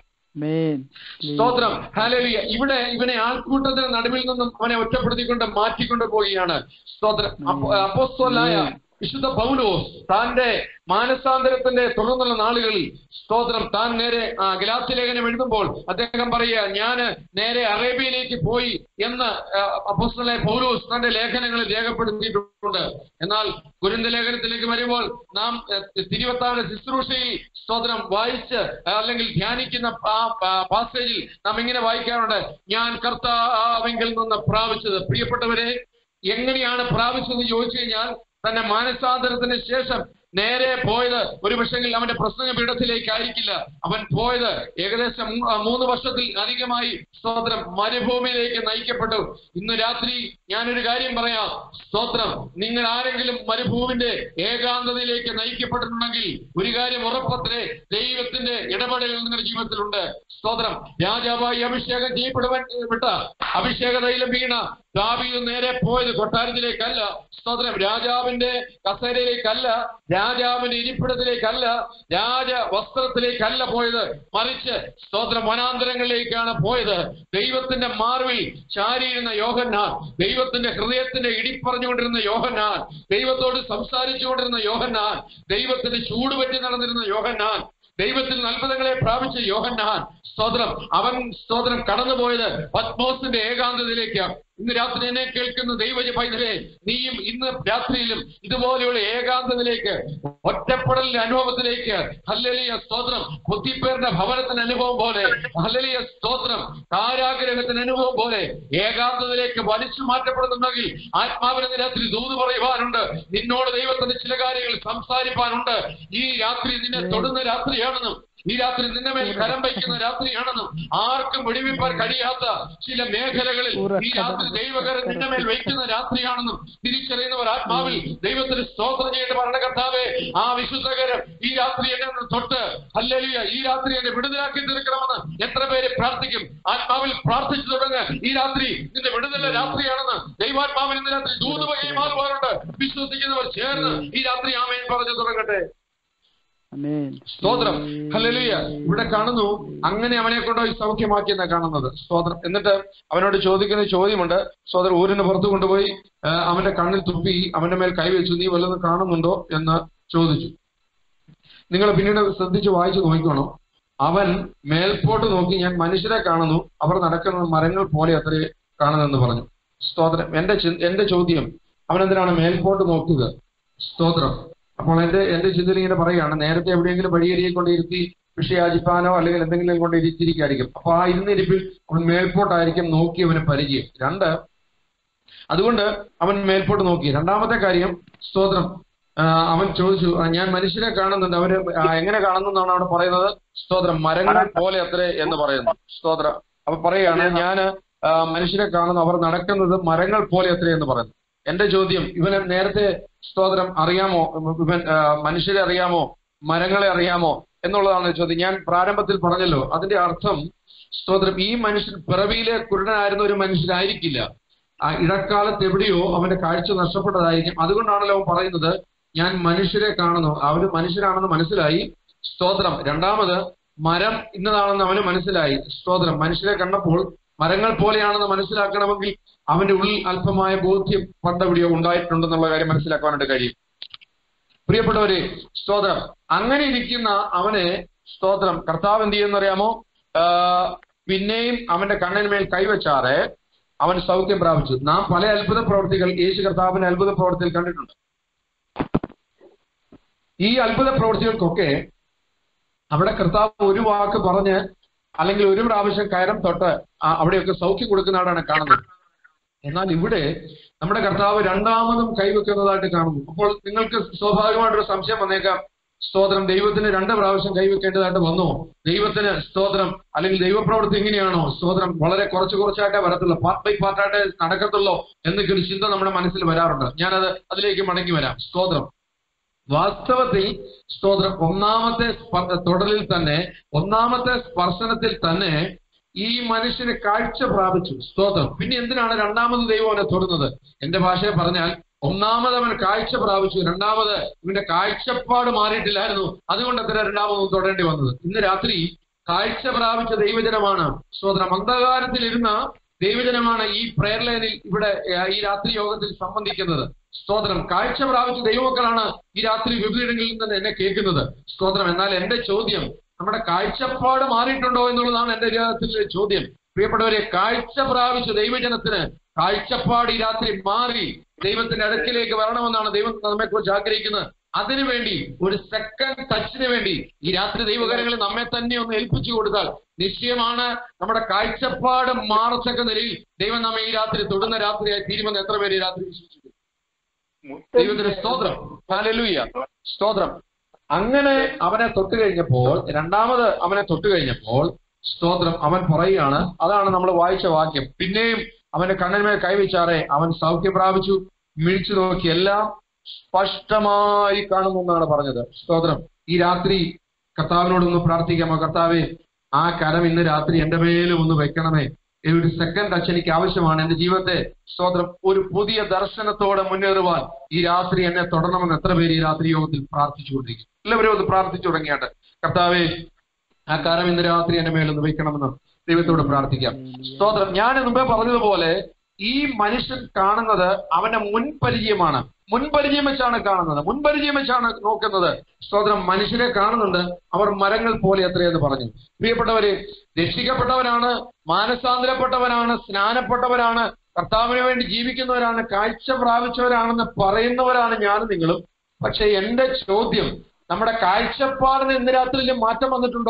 S2: സ്തോത്രം. ഹല്ലേലൂയ. ഇവിടെ ഇവനെ ആൾക്കൂട്ടത്തിന് നടുവിൽ നിന്നും അവനെ ഒറ്റപ്പെടുത്തിക്കൊണ്ട് മാറ്റിക്കൊണ്ട് പോവുകയാണ്. സ്തോത്രം. അപ്പോസ്തലനായ വിശുദ്ധ പൗലോസ് താന്റെ മാനസാന്തരത്തിന്റെ തുടർന്നുള്ള നാളുകളിൽ സ്തോത്രം താൻ നേരെ ഗലാത്യ ലേഖനം എഴുതുമ്പോൾ അദ്ദേഹം പറയുക, ഞാൻ നേരെ അറേബ്യയിലേക്ക് പോയി എന്ന് അപ്പോസ്തലനായ പൗലോസ് തന്റെ ലേഖനങ്ങളിൽ രേഖപ്പെടുത്തിയിട്ടുണ്ട്. എന്നാൽ കൊരിന്ത്യർ ലേഖനത്തിലേക്ക് വരുമ്പോൾ നാം തിരുവത്താഴ ശുശ്രൂഷയിൽ സ്തോത്രം വായിച്ച് അല്ലെങ്കിൽ ധ്യാനിക്കുന്ന പാസേജിൽ നാം ഇങ്ങനെ വായിക്കാറുണ്ട്, ഞാൻ കർത്താവിങ്കിൽ നിന്ന് പ്രാപിച്ചത്. പ്രിയപ്പെട്ടവരെ, എങ്ങനെയാണ് പ്രാപിച്ചതെന്ന് ചോദിച്ചു കഴിഞ്ഞാൽ തന്റെ മാനസാന്തരത്തിന് ശേഷം നേരെ പോയത് ഒരു പക്ഷെങ്കിൽ അവന്റെ പ്രസംഗ പീഠത്തിലേക്കായിരിക്കില്ല. അവൻ പോയത് ഏകദേശം മൂന്ന് വർഷത്തിൽ അധികമായി സ്തോത്രം മരുഭൂമിയിലേക്ക് നയിക്കപ്പെട്ടു. ഇന്ന് രാത്രി ഞാനൊരു കാര്യം പറയാം. സ്തോത്രം. നിങ്ങൾ ആരെങ്കിലും മരുഭൂമിന്റെ ഏകാന്തതയിലേക്ക് നയിക്കപ്പെട്ടിട്ടുണ്ടെങ്കിൽ ഒരു കാര്യം ഉറപ്പത്രേ, ദൈവത്തിന്റെ ഇടപെടൽ നിങ്ങളുടെ ജീവിതത്തിലുണ്ട്. സ്തോത്രം. രാജാവായി അഭിഷേകം ചെയ്യപ്പെടുവാൻ വിട്ട അഭിഷേക തൈലം വീണ ദാവീദ് നേരെ പോയത് കൊട്ടാരത്തിലേക്കല്ല, സ്തോത്രം, രാജാവിന്റെ കസേരയിലേക്കല്ല, രാജാവിന്റെ ഇരിപ്പിടത്തിലേക്കല്ല, രാജ വസ്ത്രത്തിലേക്കല്ല പോയത്, മറിച്ച് സ്തോത്രം വനാന്തരങ്ങളിലേക്കാണ് പോയത്. ദൈവത്തിന്റെ മാർവിൽ ചാരിയിരുന്ന യോഹന്നാൻ, ദൈവത്തിന്റെ ഹൃദയത്തിന്റെ ഇടിപ്പറഞ്ഞുകൊണ്ടിരുന്ന യോഹന്നാൻ, ദൈവത്തോട് സംസാരിച്ചുകൊണ്ടിരുന്ന യോഹന്നാൻ, ദൈവത്തിന്റെ ചൂടുപറ്റി നടന്നിരുന്ന യോഹന്നാൻ, ദൈവത്തിൽ അത്ഭുതങ്ങളെ പ്രാപിച്ച യോഹന്നാൻ, സ്തോത്രം, അവൻ സ്തോത്രം കടന്നുപോയത് പത്മോസിന്റെ ഏകാന്തതയിലേക്ക്. ഇന്ന് രാത്രി എന്നെ കേൾക്കുന്ന ദൈവജ പൈതലേ, നീയും ഇന്ന് രാത്രിയിലും ഇതുപോലെയുള്ള ഏകാന്തതയിലേക്ക്, ഒറ്റപ്പെടലിന്റെ അനുഭവത്തിലേക്ക്, ഹല്ലേലൂയ സ്തോത്രം, കൊത്തിപ്പേറിന്റെ ഭവനത്തിന്റെ അനുഭവം പോലെ, ഹല്ലേലൂയ സ്തോത്രം, കാരാഗ്രഹത്തിന്റെ അനുഭവം പോലെ ഏകാന്തതയിലേക്ക് വലിച്ചു മാറ്റപ്പെടുന്നുണ്ടെങ്കിൽ ആത്മാവിനെ രാത്രി ദൂത് പറയുവാനുണ്ട്. നിന്നോട് ദൈവത്തിന്റെ ചില കാര്യങ്ങൾ സംസാരിപ്പാനുണ്ട്. ഈ രാത്രി നിന്നെ തൊടുന്ന രാത്രിയാണെന്നും ഈ രാത്രി നിന്റെ മേൽ കരം വയ്ക്കുന്ന രാത്രിയാണെന്നും ആർക്കും വെടിവെപ്പാൻ കഴിയാത്ത ചില മേഖലകളിൽ ഈ രാത്രി ദൈവകരം നിന്റെ മേൽ വയ്ക്കുന്ന രാത്രിയാണെന്നും തിരിച്ചറിയുന്നവർ ആത്മാവിൽ ദൈവത്തിന് സ്തോത്രം ചെയ്യേണ്ട പറഞ്ഞ കർത്താവേ, ആ വിശുദ്ധകരം ഈ രാത്രി എന്നെ തൊട്ട് ഹല്ലേലൂയ ഈ രാത്രി എന്നെ വിടുതലാക്കി തീർക്കണമെന്ന് എത്ര പേര് പ്രാർത്ഥിക്കും? ആത്മാവിൽ പ്രാർത്ഥിച്ചു തുടങ്ങുക. ഈ രാത്രി നിന്റെ വിടുതല രാത്രിയാണെന്ന് ദൈവാത്മാവിൽ ഇന്ന് രാത്രി ദൂതുവകയും മാറുവാറുണ്ട്. വിശ്വസിക്കുന്നവർ ചേർന്ന് ഈ രാത്രി ആമേൻ പറഞ്ഞു തുടങ്ങട്ടെ. സ്തോത്രം. ഹല്ലേലൂയ. ഇവിടെ കാണുന്നു അങ്ങനെ അവനെ കൊണ്ടുപോയി സൗഖ്യമാക്കിയെന്നാ കാണുന്നത്. സ്തോത്രം. എന്നിട്ട് അവനോട് ചോദിക്കുന്ന ചോദ്യമുണ്ട്. സ്തോത്രം. ഊരിന് പുറത്ത് കൊണ്ടുപോയി അവന്റെ കണ്ണിൽ തുപ്പി അവന്റെ മേൽ കൈവച്ചു. നീ വല്ലതും കാണുന്നുണ്ടോ എന്ന് ചോദിച്ചു. നിങ്ങൾ പിന്നീട് ശ്രദ്ധിച്ച് വായിച്ചു നോക്കിക്കോണം. അവൻ മേൽപോട്ട് നോക്കി, ഞാൻ മനുഷ്യരെ കാണുന്നു, അവർ നടക്കുന്നത് മരങ്ങൾ പോലെ അത്രേ കാണുന്നെന്ന് പറഞ്ഞു. സ്തോത്രം. എന്റെ എന്റെ ചോദ്യം, അവൻ എന്തിനാണ് മേൽപോട്ട് നോക്കുക? സ്തോത്രം. അപ്പോൾ എന്റെ എന്റെ ചിന്തയിൽ ഇങ്ങനെ പറയുകയാണ്, നേരത്തെ എവിടെയെങ്കിലും വഴിയരിയെ കൊണ്ടിരുത്തി വിഷയാജിപ്പാനോ അല്ലെങ്കിൽ എന്തെങ്കിലും കൊണ്ട് ഇരുത്തിയിരിക്കായിരിക്കും. അപ്പൊ ആ ഇരുന്നിരിപ്പിൽ അവൻ മേൽപോട്ടായിരിക്കും നോക്കി അവന് പരിചയം. രണ്ട്, അതുകൊണ്ട് അവൻ മേൽപോട്ട് നോക്കി. രണ്ടാമത്തെ കാര്യം, സ്തോത്രം, അവൻ ചോദിച്ചു, ഞാൻ മനുഷ്യരെ കാണുന്നുണ്ട്, അവര് എങ്ങനെ കാണുന്നു എന്നാണ് അവിടെ പറയുന്നത്. സ്തോത്രം. മരങ്ങൾ പോലെ അത്രേ എന്ന് പറയുന്നു. സ്തോത്രം. അപ്പൊ പറയുകയാണ്, ഞാൻ മനുഷ്യരെ കാണുന്നു, അവർ നടക്കുന്നത് മരങ്ങൾ പോലെ അത്രേ എന്ന് പറയുന്നു. എന്റെ ചോദ്യം, ഇവന് നേരത്തെ സ്തോത്രം അറിയാമോ? ഇവൻ മനുഷ്യരെ അറിയാമോ, മരങ്ങളെ അറിയാമോ എന്നുള്ളതാണ് ചോദ്യം. ഞാൻ പ്രാരംഭത്തിൽ പറഞ്ഞല്ലോ, അതിന്റെ അർത്ഥം സ്തോത്രം, ഈ മനുഷ്യൻ പിറവിയിലെ കുരുടനായിരുന്ന ഒരു മനുഷ്യനായിരിക്കില്ല. ആ ഇടക്കാലത്ത് എവിടെയോ അവന്റെ കാഴ്ച നഷ്ടപ്പെട്ടതായിരിക്കും. അതുകൊണ്ടാണല്ലോ അവൻ പറയുന്നത്, ഞാൻ മനുഷ്യരെ കാണുന്നു. അവര് മനുഷ്യരാണെന്ന് മനസ്സിലായി. സ്തോത്രം. രണ്ടാമത്, മരം ഇന്നതാണെന്ന് അവന് മനസ്സിലായി. സ്തോത്രം. മനുഷ്യരെ കണ്ടപ്പോൾ മരങ്ങൾ പോലെയാണെന്ന് മനസ്സിലാക്കണമെങ്കിൽ അവന്റെ ഉള്ളിൽ അല്പമായ ബോധ്യം പണ്ടെവിടെയോ ഉണ്ടായിട്ടുണ്ടെന്നുള്ള കാര്യം മനസ്സിലാക്കാനായിട്ട് കഴിയും. പ്രിയപ്പെട്ടവരെ, സ്തോത്രം, അങ്ങനെ ഇരിക്കുന്ന അവനെ സ്തോത്രം കർത്താവ് എന്ത് ചെയ്യുന്നറിയാമോ? പിന്നെയും അവന്റെ കണ്ണിന്മേൽ കൈവച്ചാറെ അവൻ സൗഖ്യം പ്രാപിച്ചു. നാം പല അത്ഭുത പ്രവർത്തികൾ യേശു കർത്താവിന്റെ അത്ഭുത പ്രവർത്തികൾ കണ്ടിട്ടുണ്ട്. ഈ അത്ഭുത പ്രവർത്തികൾക്കൊക്കെ അവിടെ കർത്താവ് ഒരു വാക്ക് പറഞ്ഞ് അല്ലെങ്കിൽ ഒരു പ്രാവശ്യം കയറും തൊട്ട് അവിടെയൊക്കെ സൗഖ്യം കൊടുക്കുന്നതാണ് കാണുന്നത്. എന്നാൽ ഇവിടെ നമ്മുടെ കർത്താവ് രണ്ടാമതും കൈവെക്കുന്നതായിട്ട് കാണുന്നു. അപ്പോൾ നിങ്ങൾക്ക് സ്വാഭാവികമായിട്ടൊരു സംശയം വന്നേക്കാം, സ്തോത്രം, ദൈവത്തിന് രണ്ട് പ്രാവശ്യം കൈവെക്കേണ്ടതായിട്ട് വന്നോ? ദൈവത്തിന് സ്തോത്രം അല്ലെങ്കിൽ ദൈവപ്രവൃത്തി ഇങ്ങനെയാണോ? സ്തോത്രം, വളരെ കുറച്ച് കുറച്ചായിട്ടേ വരത്തുള്ളൂ, പാർട്ട് ബൈ പാർട്ടായിട്ടേ നടക്കത്തുള്ളൂ എന്നൊക്കെ ഒരു ചിന്ത നമ്മുടെ മനസ്സിൽ വരാറുണ്ട്. ഞാനത് അതിലേക്ക് മടങ്ങി വരാം. സ്തോത്രം. വാസ്തവത്തിൽ സ്തോത്രം ഒന്നാമത്തെ തൊടലിൽ തന്നെ, ഒന്നാമത്തെ സ്പർശനത്തിൽ തന്നെ ഈ മനുഷ്യന് കാഴ്ച പ്രാപിച്ചു. സ്തോത്രം. പിന്നെ എന്തിനാണ് രണ്ടാമത് ദൈവം അവനെ തൊടുന്നത്? എന്റെ ഭാഷയെ പറഞ്ഞാൽ, ഒന്നാമത് അവൻ കാഴ്ച പ്രാപിച്ചു, രണ്ടാമത് ഇവന്റെ കാഴ്ചപ്പാട് മാറിയിട്ടില്ലായിരുന്നു. അതുകൊണ്ട് അത്ര രണ്ടാമതും തൊടേണ്ടി വന്നത്. ഇന്ന് രാത്രി കാഴ്ച പ്രാപിച്ച ദൈവജനമാണ്. സ്തോത്രം. അന്ധകാരത്തിലിരുന്ന ദൈവജനമാണ് ഈ പ്രയർ ലൈനിൽ ഇവിടെ ഈ രാത്രി യോഗത്തിൽ സംബന്ധിക്കുന്നത്. സ്തോത്രം. കാഴ്ച പ്രാപിച്ച ദൈവമക്കളാണ് ഈ രാത്രി വിവിധയിടങ്ങളിൽ നിന്ന് എന്നെ കേൾക്കുന്നത്. സ്തോത്രം. എന്നാൽ എന്റെ ചോദ്യം, നമ്മുടെ കാഴ്ചപ്പാട് മാറിയിട്ടുണ്ടോ എന്നുള്ളതാണ് എന്റെ ജീവിതത്തിലെ ചോദ്യം. പ്രിയപ്പെട്ടവരെ, കാഴ്ച പ്രാപിച്ച ദൈവജനത്തിന് കാഴ്ചപ്പാട് ഈ രാത്രി മാറി ദൈവത്തിന്റെ അടുക്കിലേക്ക് വരണമെന്നാണ് ദൈവം നമ്മെക്കുറിച്ച് ആഗ്രഹിക്കുന്നത്. അതിനുവേണ്ടി ഒരു സെക്കൻഡ് ടച്ചിന് വേണ്ടി ഈ രാത്രി ദൈവകാര്യങ്ങളിൽ നമ്മെ തന്നെ ഒന്ന് ഏൽപ്പിച്ചു കൊടുത്താൽ നിശ്ചയമാണ് നമ്മുടെ കാഴ്ചപ്പാട് മാറത്തക്ക നിലയിൽ ദൈവം നമ്മെ ഈ രാത്രി തൊടുന്ന രാത്രിയായി തീരുമെന്ന് എത്ര പേര് ഈ രാത്രി വിശ്വസിക്കുന്നു? ദൈവത്തിന്റെ സ്തോത്രം. ഹല്ലേലൂയ. സ്തോത്രം. അങ്ങനെ അവനെ തൊട്ട് കഴിഞ്ഞപ്പോൾ, രണ്ടാമത് അവനെ തൊട്ട് കഴിഞ്ഞപ്പോൾ സ്തോത്രം അവൻ പറയുകയാണ്, അതാണ് നമ്മൾ വായിച്ച വാക്യം, പിന്നെയും അവന്റെ കണ്ണിന്മേൽ കൈവച്ചാറെ അവൻ സൗഖ്യം പ്രാപിച്ചു, മിഴിച്ചു നോക്കി, എല്ലാം സ്പഷ്ടമായി കാണുന്നു എന്നാണ് പറഞ്ഞത്. സ്തോത്രം. ഈ രാത്രി കർത്താവിനോടൊന്ന് പ്രാർത്ഥിക്കാമോ? കർത്താവേ, ആ കരം ഇന്ന് രാത്രി എന്റെ മേലും ഒന്ന് വെക്കണമേ. ഒരു സെക്കൻഡ് ടച്ച് എനിക്ക് ആവശ്യമാണ്. എന്റെ ജീവിതത്തെ സ്തോത്രം ഒരു പുതിയ ദർശനത്തോടെ മുന്നേറുവാൻ ഈ രാത്രി എന്നെ തൊടണമെന്ന് എത്ര പേര് ഈ രാത്രി യോഗത്തിൽ പ്രാർത്ഥിച്ചുകൊണ്ടിരിക്കും? എല്ലാവരും ഒന്ന് പ്രാർത്ഥിച്ചു തുടങ്ങിയാട്ട്, കർത്താവേ, ആ കരം ഇന്ന് രാത്രി എന്റെ മേലൊന്ന് വെക്കണമെന്ന് ദൈവത്തോട് പ്രാർത്ഥിക്കാം. സ്തോത്രം. ഞാൻ മുമ്പേ പറഞ്ഞതുപോലെ ഈ മനുഷ്യൻ കാണുന്നത് അവന്റെ മുൻപരിചയമാണ്. മുൻപരിചയം വെച്ചാണ് കാണുന്നത്, മുൻപരിചയം വെച്ചാണ് നോക്കുന്നത്. സ്തോത്രം. മനുഷ്യരെ കാണുന്നുണ്ട്, അവർ മരങ്ങൾ പോലെ എത്രയെന്ന് പറഞ്ഞു. പ്രിയപ്പെട്ടവരെ, രക്ഷിക്കപ്പെട്ടവരാണ്, മാനസാന്തരപ്പെട്ടവരാണ്, സ്നാനപ്പെട്ടവരാണ്, കർത്താവിന് വേണ്ടി ജീവിക്കുന്നവരാണ്, കാഴ്ച പ്രാപിച്ചവരാണെന്ന് പറയുന്നവരാണ് ഞാനും നിങ്ങളും. പക്ഷെ എന്റെ ചോദ്യം, നമ്മുടെ കാഴ്ചപ്പാടിന് ഇന്ന് രാത്രിയിലും മാറ്റം വന്നിട്ടുണ്ടോ?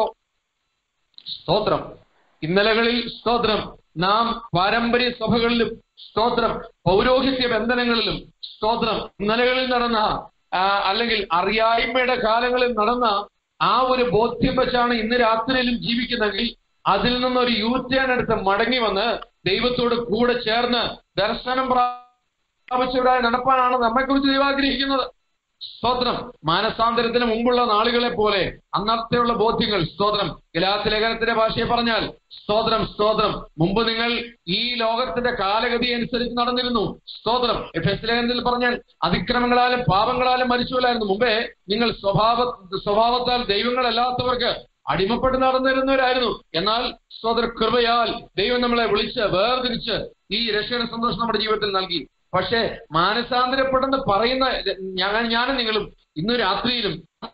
S2: സ്തോത്രം. ഇന്നലകളിൽ സ്തോത്രം നാം പാരമ്പര്യ സഭകളിലും സ്തോത്രം പൗരോഹിത്യ ബന്ധനങ്ങളിലും സ്തോത്രം ഇന്നലകളിൽ നടന്ന അല്ലെങ്കിൽ അറിയായ്മയുടെ കാലങ്ങളിൽ നടന്ന ആ ഒരു ബോധ്യം വെച്ചാണ് ഇന്ന് രാത്രിയിലും ജീവിക്കുന്നെങ്കിൽ അതിൽ നിന്നൊരു യൂ ടേൺ എടുത്ത് മടങ്ങി വന്ന് ദൈവത്തോട് കൂടെ ചേർന്ന് ദർശനം പ്രാപിച്ചവരായി നടപ്പാനാണ് നമ്മെക്കുറിച്ച് ദൈവം ആഗ്രഹിക്കുന്നത്. സ്തോത്രം. മാനസാന്തരത്തിന് മുമ്പുള്ള നാളുകളെ പോലെ അന്നത്തെയുള്ള ബോധ്യങ്ങൾ. സ്തോത്രം. ഗലാത്യ ലേഖനത്തിന്റെ ഭാഷയെ പറഞ്ഞാൽ സ്തോത്രം സ്തോത്രം മുമ്പ് നിങ്ങൾ ഈ ലോകത്തിന്റെ കാലഗതി അനുസരിച്ച് നടന്നിരുന്നു. സ്തോത്രം. എഫെസ്യ ലേഖനത്തിൽ പറഞ്ഞാൽ അതിക്രമങ്ങളാലും പാപങ്ങളാലും മരിച്ചുപോലായിരുന്നു. മുമ്പേ നിങ്ങൾ സ്വഭാവ സ്വഭാവത്താൽ ദൈവങ്ങളല്ലാത്തവർക്ക് അടിമപ്പെട്ട് നടന്നിരുന്നവരായിരുന്നു. എന്നാൽ സ്തോത്ര കൃപയാൽ ദൈവം നമ്മളെ വിളിച്ച് വേർതിരിച്ച് ഈ രക്ഷയുടെ സന്തോഷം നമ്മുടെ ജീവിതത്തിൽ നൽകി. പക്ഷെ മാനസാന്തരപ്പെടുന്ന പറയുന്ന ഞാൻ ഞാനും നിങ്ങളും ഇന്ന് രാത്രിയിലും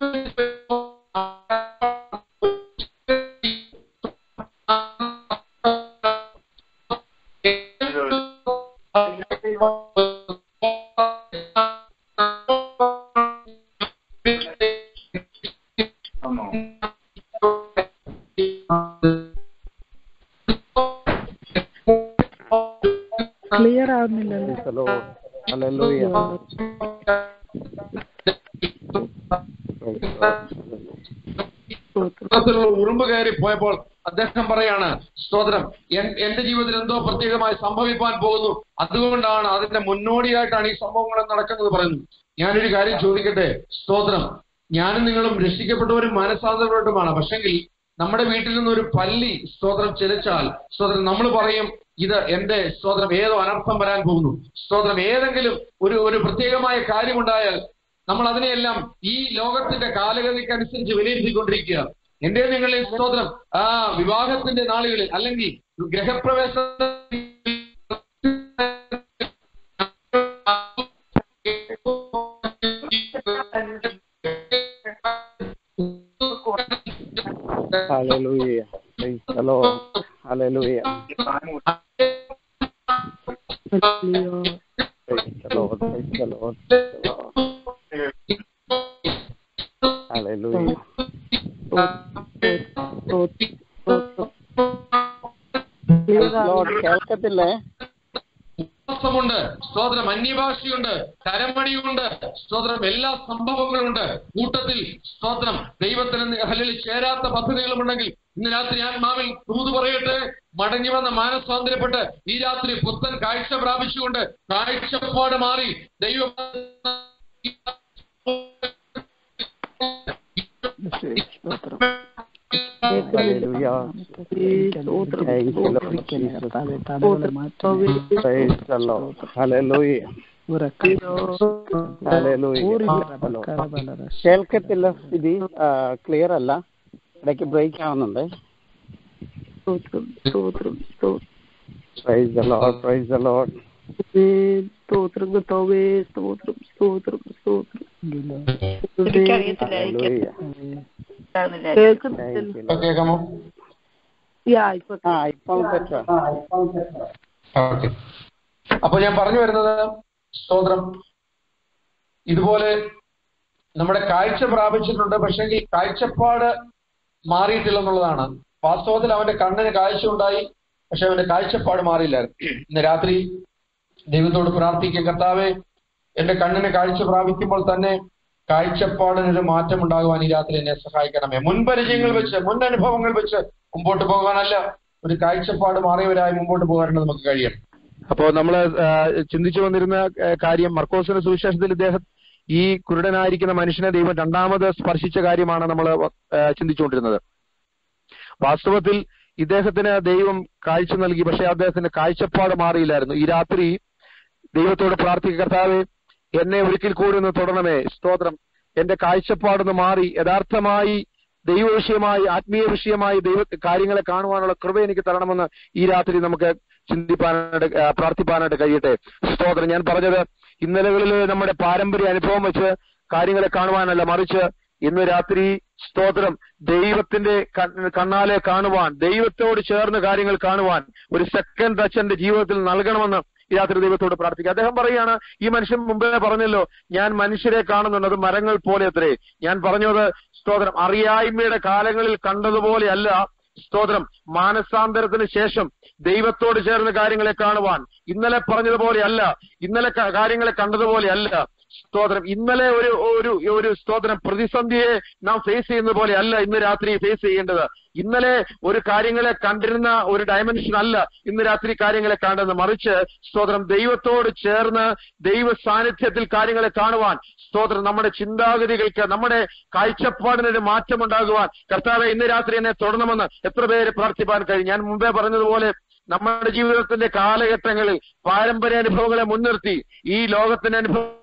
S1: ക്ലിയർ ആവുന്നില്ലല്ലോ.
S2: ഉറുമ്പ് കയറി പോയപ്പോൾ അദ്ദേഹം പറയാണ് സ്തോത്രം എന്റെ ജീവിതത്തിൽ എന്തോ പ്രത്യേകമായി സംഭവിക്കാൻ പോകുന്നു, അതുകൊണ്ടാണ് അതിന്റെ മുന്നോടിയായിട്ടാണ് ഈ സംഭവങ്ങൾ നടക്കുന്നത് പറയുന്നു. ഞാനൊരു കാര്യം ചോദിക്കട്ടെ. സ്തോത്രം. ഞാനും നിങ്ങളും രക്ഷിക്കപ്പെട്ടവരും മനസ്സാന്തരപ്പെട്ടുമാണ്. പക്ഷെങ്കിൽ നമ്മുടെ വീട്ടിൽ നിന്നൊരു പല്ലി സ്തോത്രം ചിലച്ചാൽ സ്തോത്രം നമ്മൾ പറയും ഇത് എന്റെ സ്തോത്രം ഏതോ അനർത്ഥം വരാൻ പോകുന്നു. സ്തോത്രം. ഏതെങ്കിലും ഒരു ഒരു പ്രത്യേകമായ കാര്യമുണ്ടായാൽ നമ്മൾ അതിനെയെല്ലാം ഈ ലോകത്തിന്റെ കാലഗതിക്കനുസരിച്ച് വിലയിരുത്തിക്കൊണ്ടിരിക്കുക. എന്റെ നിങ്ങളെ സ്തോത്രം ആ വിവാഹത്തിന്റെ നാളുകളിൽ അല്ലെങ്കിൽ ഗ്രഹപ്രവേശ
S3: Hallelujah. Praise the Lord. Hallelujah. Praise the Lord. Praise the Lord. Hallelujah. Lord, കേൾക്കത്തില്ലേ?
S2: ണ്ട് സ്തോത്രം. അന്യഭാഷയുണ്ട്, തരമണിയുണ്ട്, സ്തോത്രം. എല്ലാ സംഭവങ്ങളുണ്ട് കൂട്ടത്തിൽ. സ്തോത്രം. ദൈവത്തിന് ഹല്ലേലൂയ ചേരാത്ത പദ്ധതികളുമുണ്ടെങ്കിൽ ഇന്ന് രാത്രി ആത്മാവിൽ തൂത് പറയട്ടെ. മടങ്ങി വന്ന മാനസാന്തരപ്പെട്ട് ഈ രാത്രി പുത്തൻ കാഴ്ച പ്രാപിച്ചുകൊണ്ട് കാഴ്ചപ്പാട് മാറി ദൈവം
S3: Hallelujah. Praise the Lord. Praise the Lord. Hallelujah. Hallelujah. കേൾക്കത്തില്ല സ്ഥിതി ക്ലിയർ അല്ല, ഇടയ്ക്ക് ബ്രേക്ക് ആവുന്നുണ്ട്. Praise the Lord. Praise the Lord.
S1: സ്തോത്രം കർത്താവേ. സ്തോത്രം സ്തോത്രം സ്തോത്രം.
S2: കേൾക്കാമോ? അപ്പൊ ഞാൻ പറഞ്ഞു വരുന്നത് സ്തോത്രം ഇതുപോലെ നമ്മുടെ കാഴ്ച പ്രാപിച്ചിട്ടുണ്ട്, പക്ഷെങ്കിൽ കാഴ്ചപ്പാട് മാറിയിട്ടില്ലെന്നുള്ളതാണ്. വാസ്തവത്തിൽ അവന്റെ കണ്ണിന് കാഴ്ച ഉണ്ടായി, പക്ഷെ അവന്റെ കാഴ്ചപ്പാട് മാറിയില്ലായിരുന്നു. ഇന്ന് രാത്രി ദൈവത്തോട് പ്രാർത്ഥിക്കുക, കർത്താവേ എന്റെ കണ്ണിന് കാഴ്ച പ്രാപിക്കുമ്പോൾ തന്നെ കാഴ്ചപ്പാടിനൊരു മാറ്റം ഉണ്ടാകുവാൻ ഈ രാത്രി എന്നെ സഹായിക്കണമേ. മുൻപരിചയങ്ങൾ വെച്ച് മുൻ അനുഭവങ്ങൾ വെച്ച് മുമ്പോട്ട് പോകാനല്ല, ഒരു കാഴ്ചപ്പാട് മാറിയവരായി മുമ്പോട്ട് പോകാനാണ് നമുക്ക് കഴിയണം.
S4: അപ്പോൾ നമ്മൾ ചിന്തിച്ചു വന്നിരുന്ന കാര്യം മർക്കോസിന്റെ സുവിശേഷത്തിൽ ഇദ്ദേഹം ഈ കുരുടനായിരിക്കുന്ന മനുഷ്യനെ ദൈവം രണ്ടാമത് സ്പർശിച്ച കാര്യമാണ് നമ്മൾ ചിന്തിച്ചുകൊണ്ടിരുന്നത്. വാസ്തവത്തിൽ ഇദ്ദേഹത്തിന് ദൈവം കാഴ്ച നൽകി, പക്ഷെ അദ്ദേഹത്തിന്റെ കാഴ്ചപ്പാട് മാറിയില്ലായിരുന്നു. ഈ രാത്രി ദൈവത്തോട് പ്രാർത്ഥിക്കുക, കർത്താവേ എന്നെ ഒരിക്കൽ കൂടി ഒന്ന് തൊടണമേ. സ്തോത്രം. എന്റെ കാഴ്ചപ്പാടൊന്ന് മാറി യഥാർത്ഥമായി ദൈവ വിഷയമായി ആത്മീയ വിഷയമായി ദൈവ കാര്യങ്ങളെ കാണുവാനുള്ള കൃപ എനിക്ക് തരണമെന്ന് ഈ രാത്രി നമുക്ക് ചിന്തിപ്പാനായിട്ട് പ്രാർത്ഥിപ്പാനായിട്ട് കഴിയട്ടെ. സ്തോത്രം. ഞാൻ പറഞ്ഞത് ഇന്നലകളിൽ നമ്മുടെ പാരമ്പര്യ അനുഭവം വെച്ച് കാര്യങ്ങളെ കാണുവാനല്ല, മറിച്ച് ഇന്ന് രാത്രി സ്തോത്രം ദൈവത്തിന്റെ കണ്ണാലെ കാണുവാൻ, ദൈവത്തോട് ചേർന്ന് കാര്യങ്ങൾ കാണുവാൻ ഒരു സെക്കൻഡ് ടച്ച് എന്റെ ജീവിതത്തിൽ നൽകണമെന്ന് ഈ രാത്രി ദൈവത്തോട് പ്രാർത്ഥിക്കുക. അദ്ദേഹം പറയുകയാണ്, ഈ മനുഷ്യൻ മുമ്പേ പറഞ്ഞല്ലോ ഞാൻ മനുഷ്യരെ കാണുന്നുണ്ട്, അത് മരങ്ങൾ പോലെ അത്രേ. ഞാൻ പറഞ്ഞത് സ്തോത്രം അറിയായ്മയുടെ കാലങ്ങളിൽ കണ്ടതുപോലെ അല്ല, സ്തോത്രം മാനസാന്തരത്തിന് ശേഷം ദൈവത്തോട് ചേർന്ന് കാര്യങ്ങളെ കാണുവാൻ ഇന്നലെ പറഞ്ഞതുപോലെ അല്ല, ഇന്നലെ കാര്യങ്ങളെ കണ്ടതുപോലെ അല്ല, സ്തോത്രം ഇന്നലെ ഒരു ഒരു ഒരു സ്തോത്രം പ്രതിസന്ധിയെ നാം ഫേസ് ചെയ്യുന്ന പോലെ അല്ല ഇന്ന് രാത്രി ഫേസ് ചെയ്യേണ്ടത്. ഇന്നലെ ഒരു കാര്യങ്ങളെ കണ്ടിരുന്ന ഒരു ഡയമെൻഷൻ അല്ല ഇന്ന് രാത്രി കാര്യങ്ങളെ കാണുന്നത്. മറിച്ച് സ്തോത്രം ദൈവത്തോട് ചേർന്ന് ദൈവ സാന്നിധ്യത്തിൽ കാര്യങ്ങളെ കാണുവാൻ, സ്തോത്രം നമ്മുടെ ചിന്താഗതികൾക്ക്, നമ്മുടെ കാഴ്ചപ്പാടിനൊരു മാറ്റം ഉണ്ടാകുവാൻ കർത്താവെ ഇന്ന് രാത്രി എന്നെ തൊടണമെന്ന് എത്ര പേര് പ്രാർത്ഥിപ്പാൻ കഴിയും? ഞാൻ മുമ്പേ പറഞ്ഞതുപോലെ നമ്മുടെ ജീവിതത്തിന്റെ കാലഘട്ടങ്ങളിൽ പാരമ്പര്യ അനുഭവങ്ങളെ മുൻനിർത്തി, ഈ ലോകത്തിന്റെ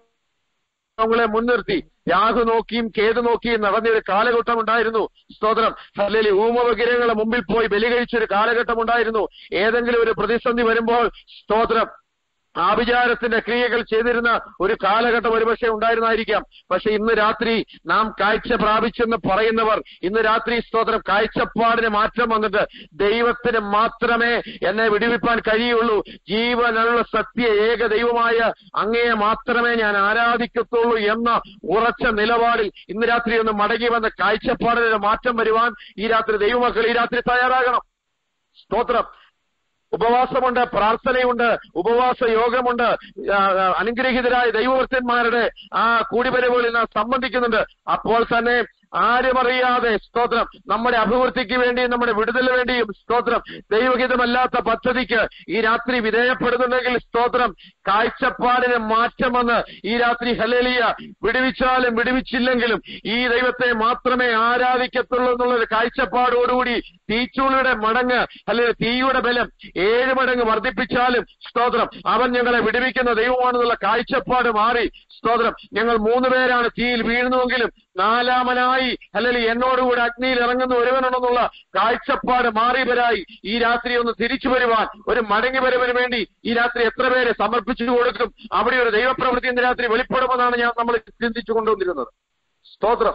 S4: അനുഭവങ്ങളെ മുൻനിർത്തി രാഹു നോക്കിയും കേതു നോക്കിയും നടന്നൊരു കാലഘട്ടം ഉണ്ടായിരുന്നു. സ്തോത്രം അല്ലെങ്കിൽ ഊമവിഗ്രഹങ്ങളെ മുമ്പിൽ പോയി ബലി കഴിച്ചൊരു കാലഘട്ടം ഉണ്ടായിരുന്നു. ഏതെങ്കിലും ഒരു പ്രതിസന്ധി വരുമ്പോൾ സ്തോത്രം ആഭിചാരത്തിന്റെ ക്രിയകൾ ചെയ്തിരുന്ന ഒരു കാലഘട്ടം ഒരുപക്ഷെ ഉണ്ടായിരുന്നായിരിക്കാം. പക്ഷെ ഇന്ന് രാത്രി നാം കാഴ്ച പ്രാപിച്ചെന്ന് പറയുന്നവർ ഇന്ന് രാത്രി സ്തോത്രം കാഴ്ചപ്പാടിന് മാറ്റം വന്നിട്ട് ദൈവത്തിന് മാത്രമേ എന്നെ വിടുവിപ്പാൻ കഴിയുള്ളൂ, ജീവനുള്ള സത്യ ഏക ദൈവമായ അങ്ങയെ മാത്രമേ ഞാൻ ആരാധിക്കത്തുള്ളൂ എന്ന ഉറച്ച നിലപാടിൽ ഇന്ന് രാത്രി ഒന്ന് മടങ്ങി വന്ന കാഴ്ചപ്പാടിന് മാറ്റം വരുവാൻ ഈ രാത്രി ദൈവമക്കൾ ഈ രാത്രി തയ്യാറാകണം. സ്തോത്രം. ഉപവാസമുണ്ട്, പ്രാർത്ഥനയുണ്ട്, ഉപവാസ യോഗമുണ്ട്, അനുഗ്രഹീതരായ ദൈവഭക്തന്മാരുടെ ആ കൂടിവരവുകളിൽ നാം സംബന്ധിക്കുന്നുണ്ട്. അപ്പോൾ തന്നെ ആരും അറിയാതെ സ്തോത്രം നമ്മുടെ അഭിവൃദ്ധിക്ക് വേണ്ടിയും നമ്മുടെ വിടുതലിന് വേണ്ടിയും സ്തോത്രം ദൈവഹിതമല്ലാത്ത പദ്ധതിക്ക് ഈ രാത്രി വിധേയപ്പെടുന്നുണ്ടെങ്കിൽ സ്തോത്രം കാഴ്ചപ്പാടിന് മാറ്റം വന്ന് ഈ രാത്രി ഹല്ലേലൂയ വിടുവിച്ചാലും വിടുവിച്ചില്ലെങ്കിലും ഈ ദൈവത്തെ മാത്രമേ ആരാധിക്കത്തുള്ളൂ എന്നുള്ളൊരു കാഴ്ചപ്പാടോടുകൂടി തീച്ചൂളിയുടെ മടങ്ങ് അല്ലെങ്കിൽ തീയുടെ ബലം ഏഴ് മടങ്ങ് വർദ്ധിപ്പിച്ചാലും സ്തോത്രം അവൻ ഞങ്ങളെ വിടുവിക്കുന്ന ദൈവമാണെന്നുള്ള കാഴ്ചപ്പാട് മാറി സ്തോത്രം ഞങ്ങൾ മൂന്ന് പേരാണ് തീയിൽ വീഴുന്നുവെങ്കിലും നാലാമനായി അല്ലെങ്കിൽ എന്നോടുകൂടെ അഗ്നിയിൽ ഇറങ്ങുന്ന ഒരുവനുണ്ടെന്നുള്ള കാഴ്ചപ്പാട് മാറിയവരായി ഈ രാത്രി ഒന്ന് തിരിച്ചു വരുവാൻ, ഒരു മടങ്ങി വരവിന് വേണ്ടി ഈ രാത്രി എത്ര പേരെ സമർപ്പിച്ചു കൊടുക്കും? അവിടെ ഒരു ദൈവപ്രവൃത്തി ഇന്ന് രാത്രി വെളിപ്പെടുമെന്നാണ് ഞാൻ നമ്മൾ ചിന്തിച്ചു കൊണ്ടുവന്നിരുന്നത്. സ്തോത്രം.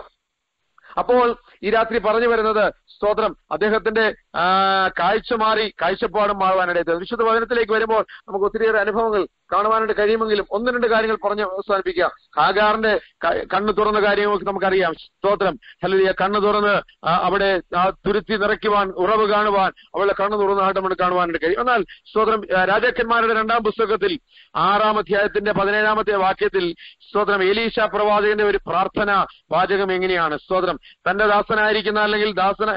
S4: അപ്പോൾ ഈ രാത്രി പറഞ്ഞു വരുന്നത് സ്തോത്രം അദ്ദേഹത്തിന്റെ ആ കാഴ്ച മാറി കാഴ്ചപ്പാടും മാറുവാനിടയത്. വിശുദ്ധ വചനത്തിലേക്ക് വരുമ്പോൾ നമുക്ക് ഒത്തിരിയേറെ അനുഭവങ്ങൾ കാണുവാനായിട്ട് കഴിയുമെങ്കിലും ഒന്ന് രണ്ട് കാര്യങ്ങൾ പറഞ്ഞ് അവസാനിപ്പിക്കാം. ഹാഗാറിന്റെ കണ്ണ് തുറന്ന കാര്യങ്ങൾക്ക് നമുക്കറിയാം. സ്തോത്രം. ഹല്ലേലൂയ. കണ്ണ് തുറന്ന് അവിടെ ആ തുരുത്തി നിറയ്ക്കുവാൻ, ഉറവ് കാണുവാൻ, അവളുടെ കണ്ണ് തുറന്നായിട്ട് നമുക്ക് കാണുവാനായിട്ട് കഴിയും. എന്നാൽ സ്തോത്രം രാജാക്കന്മാരുടെ രണ്ടാം പുസ്തകത്തിൽ ആറാം അധ്യായത്തിന്റെ പതിനേഴാമത്തെ വാക്യത്തിൽ സ്തോത്രം എലീശ പ്രവാചകന്റെ ഒരു പ്രാർത്ഥന വാചകം എങ്ങനെയാണ്? സ്തോത്രം തന്റെ ദാസനായിരിക്കുന്ന അല്ലെങ്കിൽ ദാസന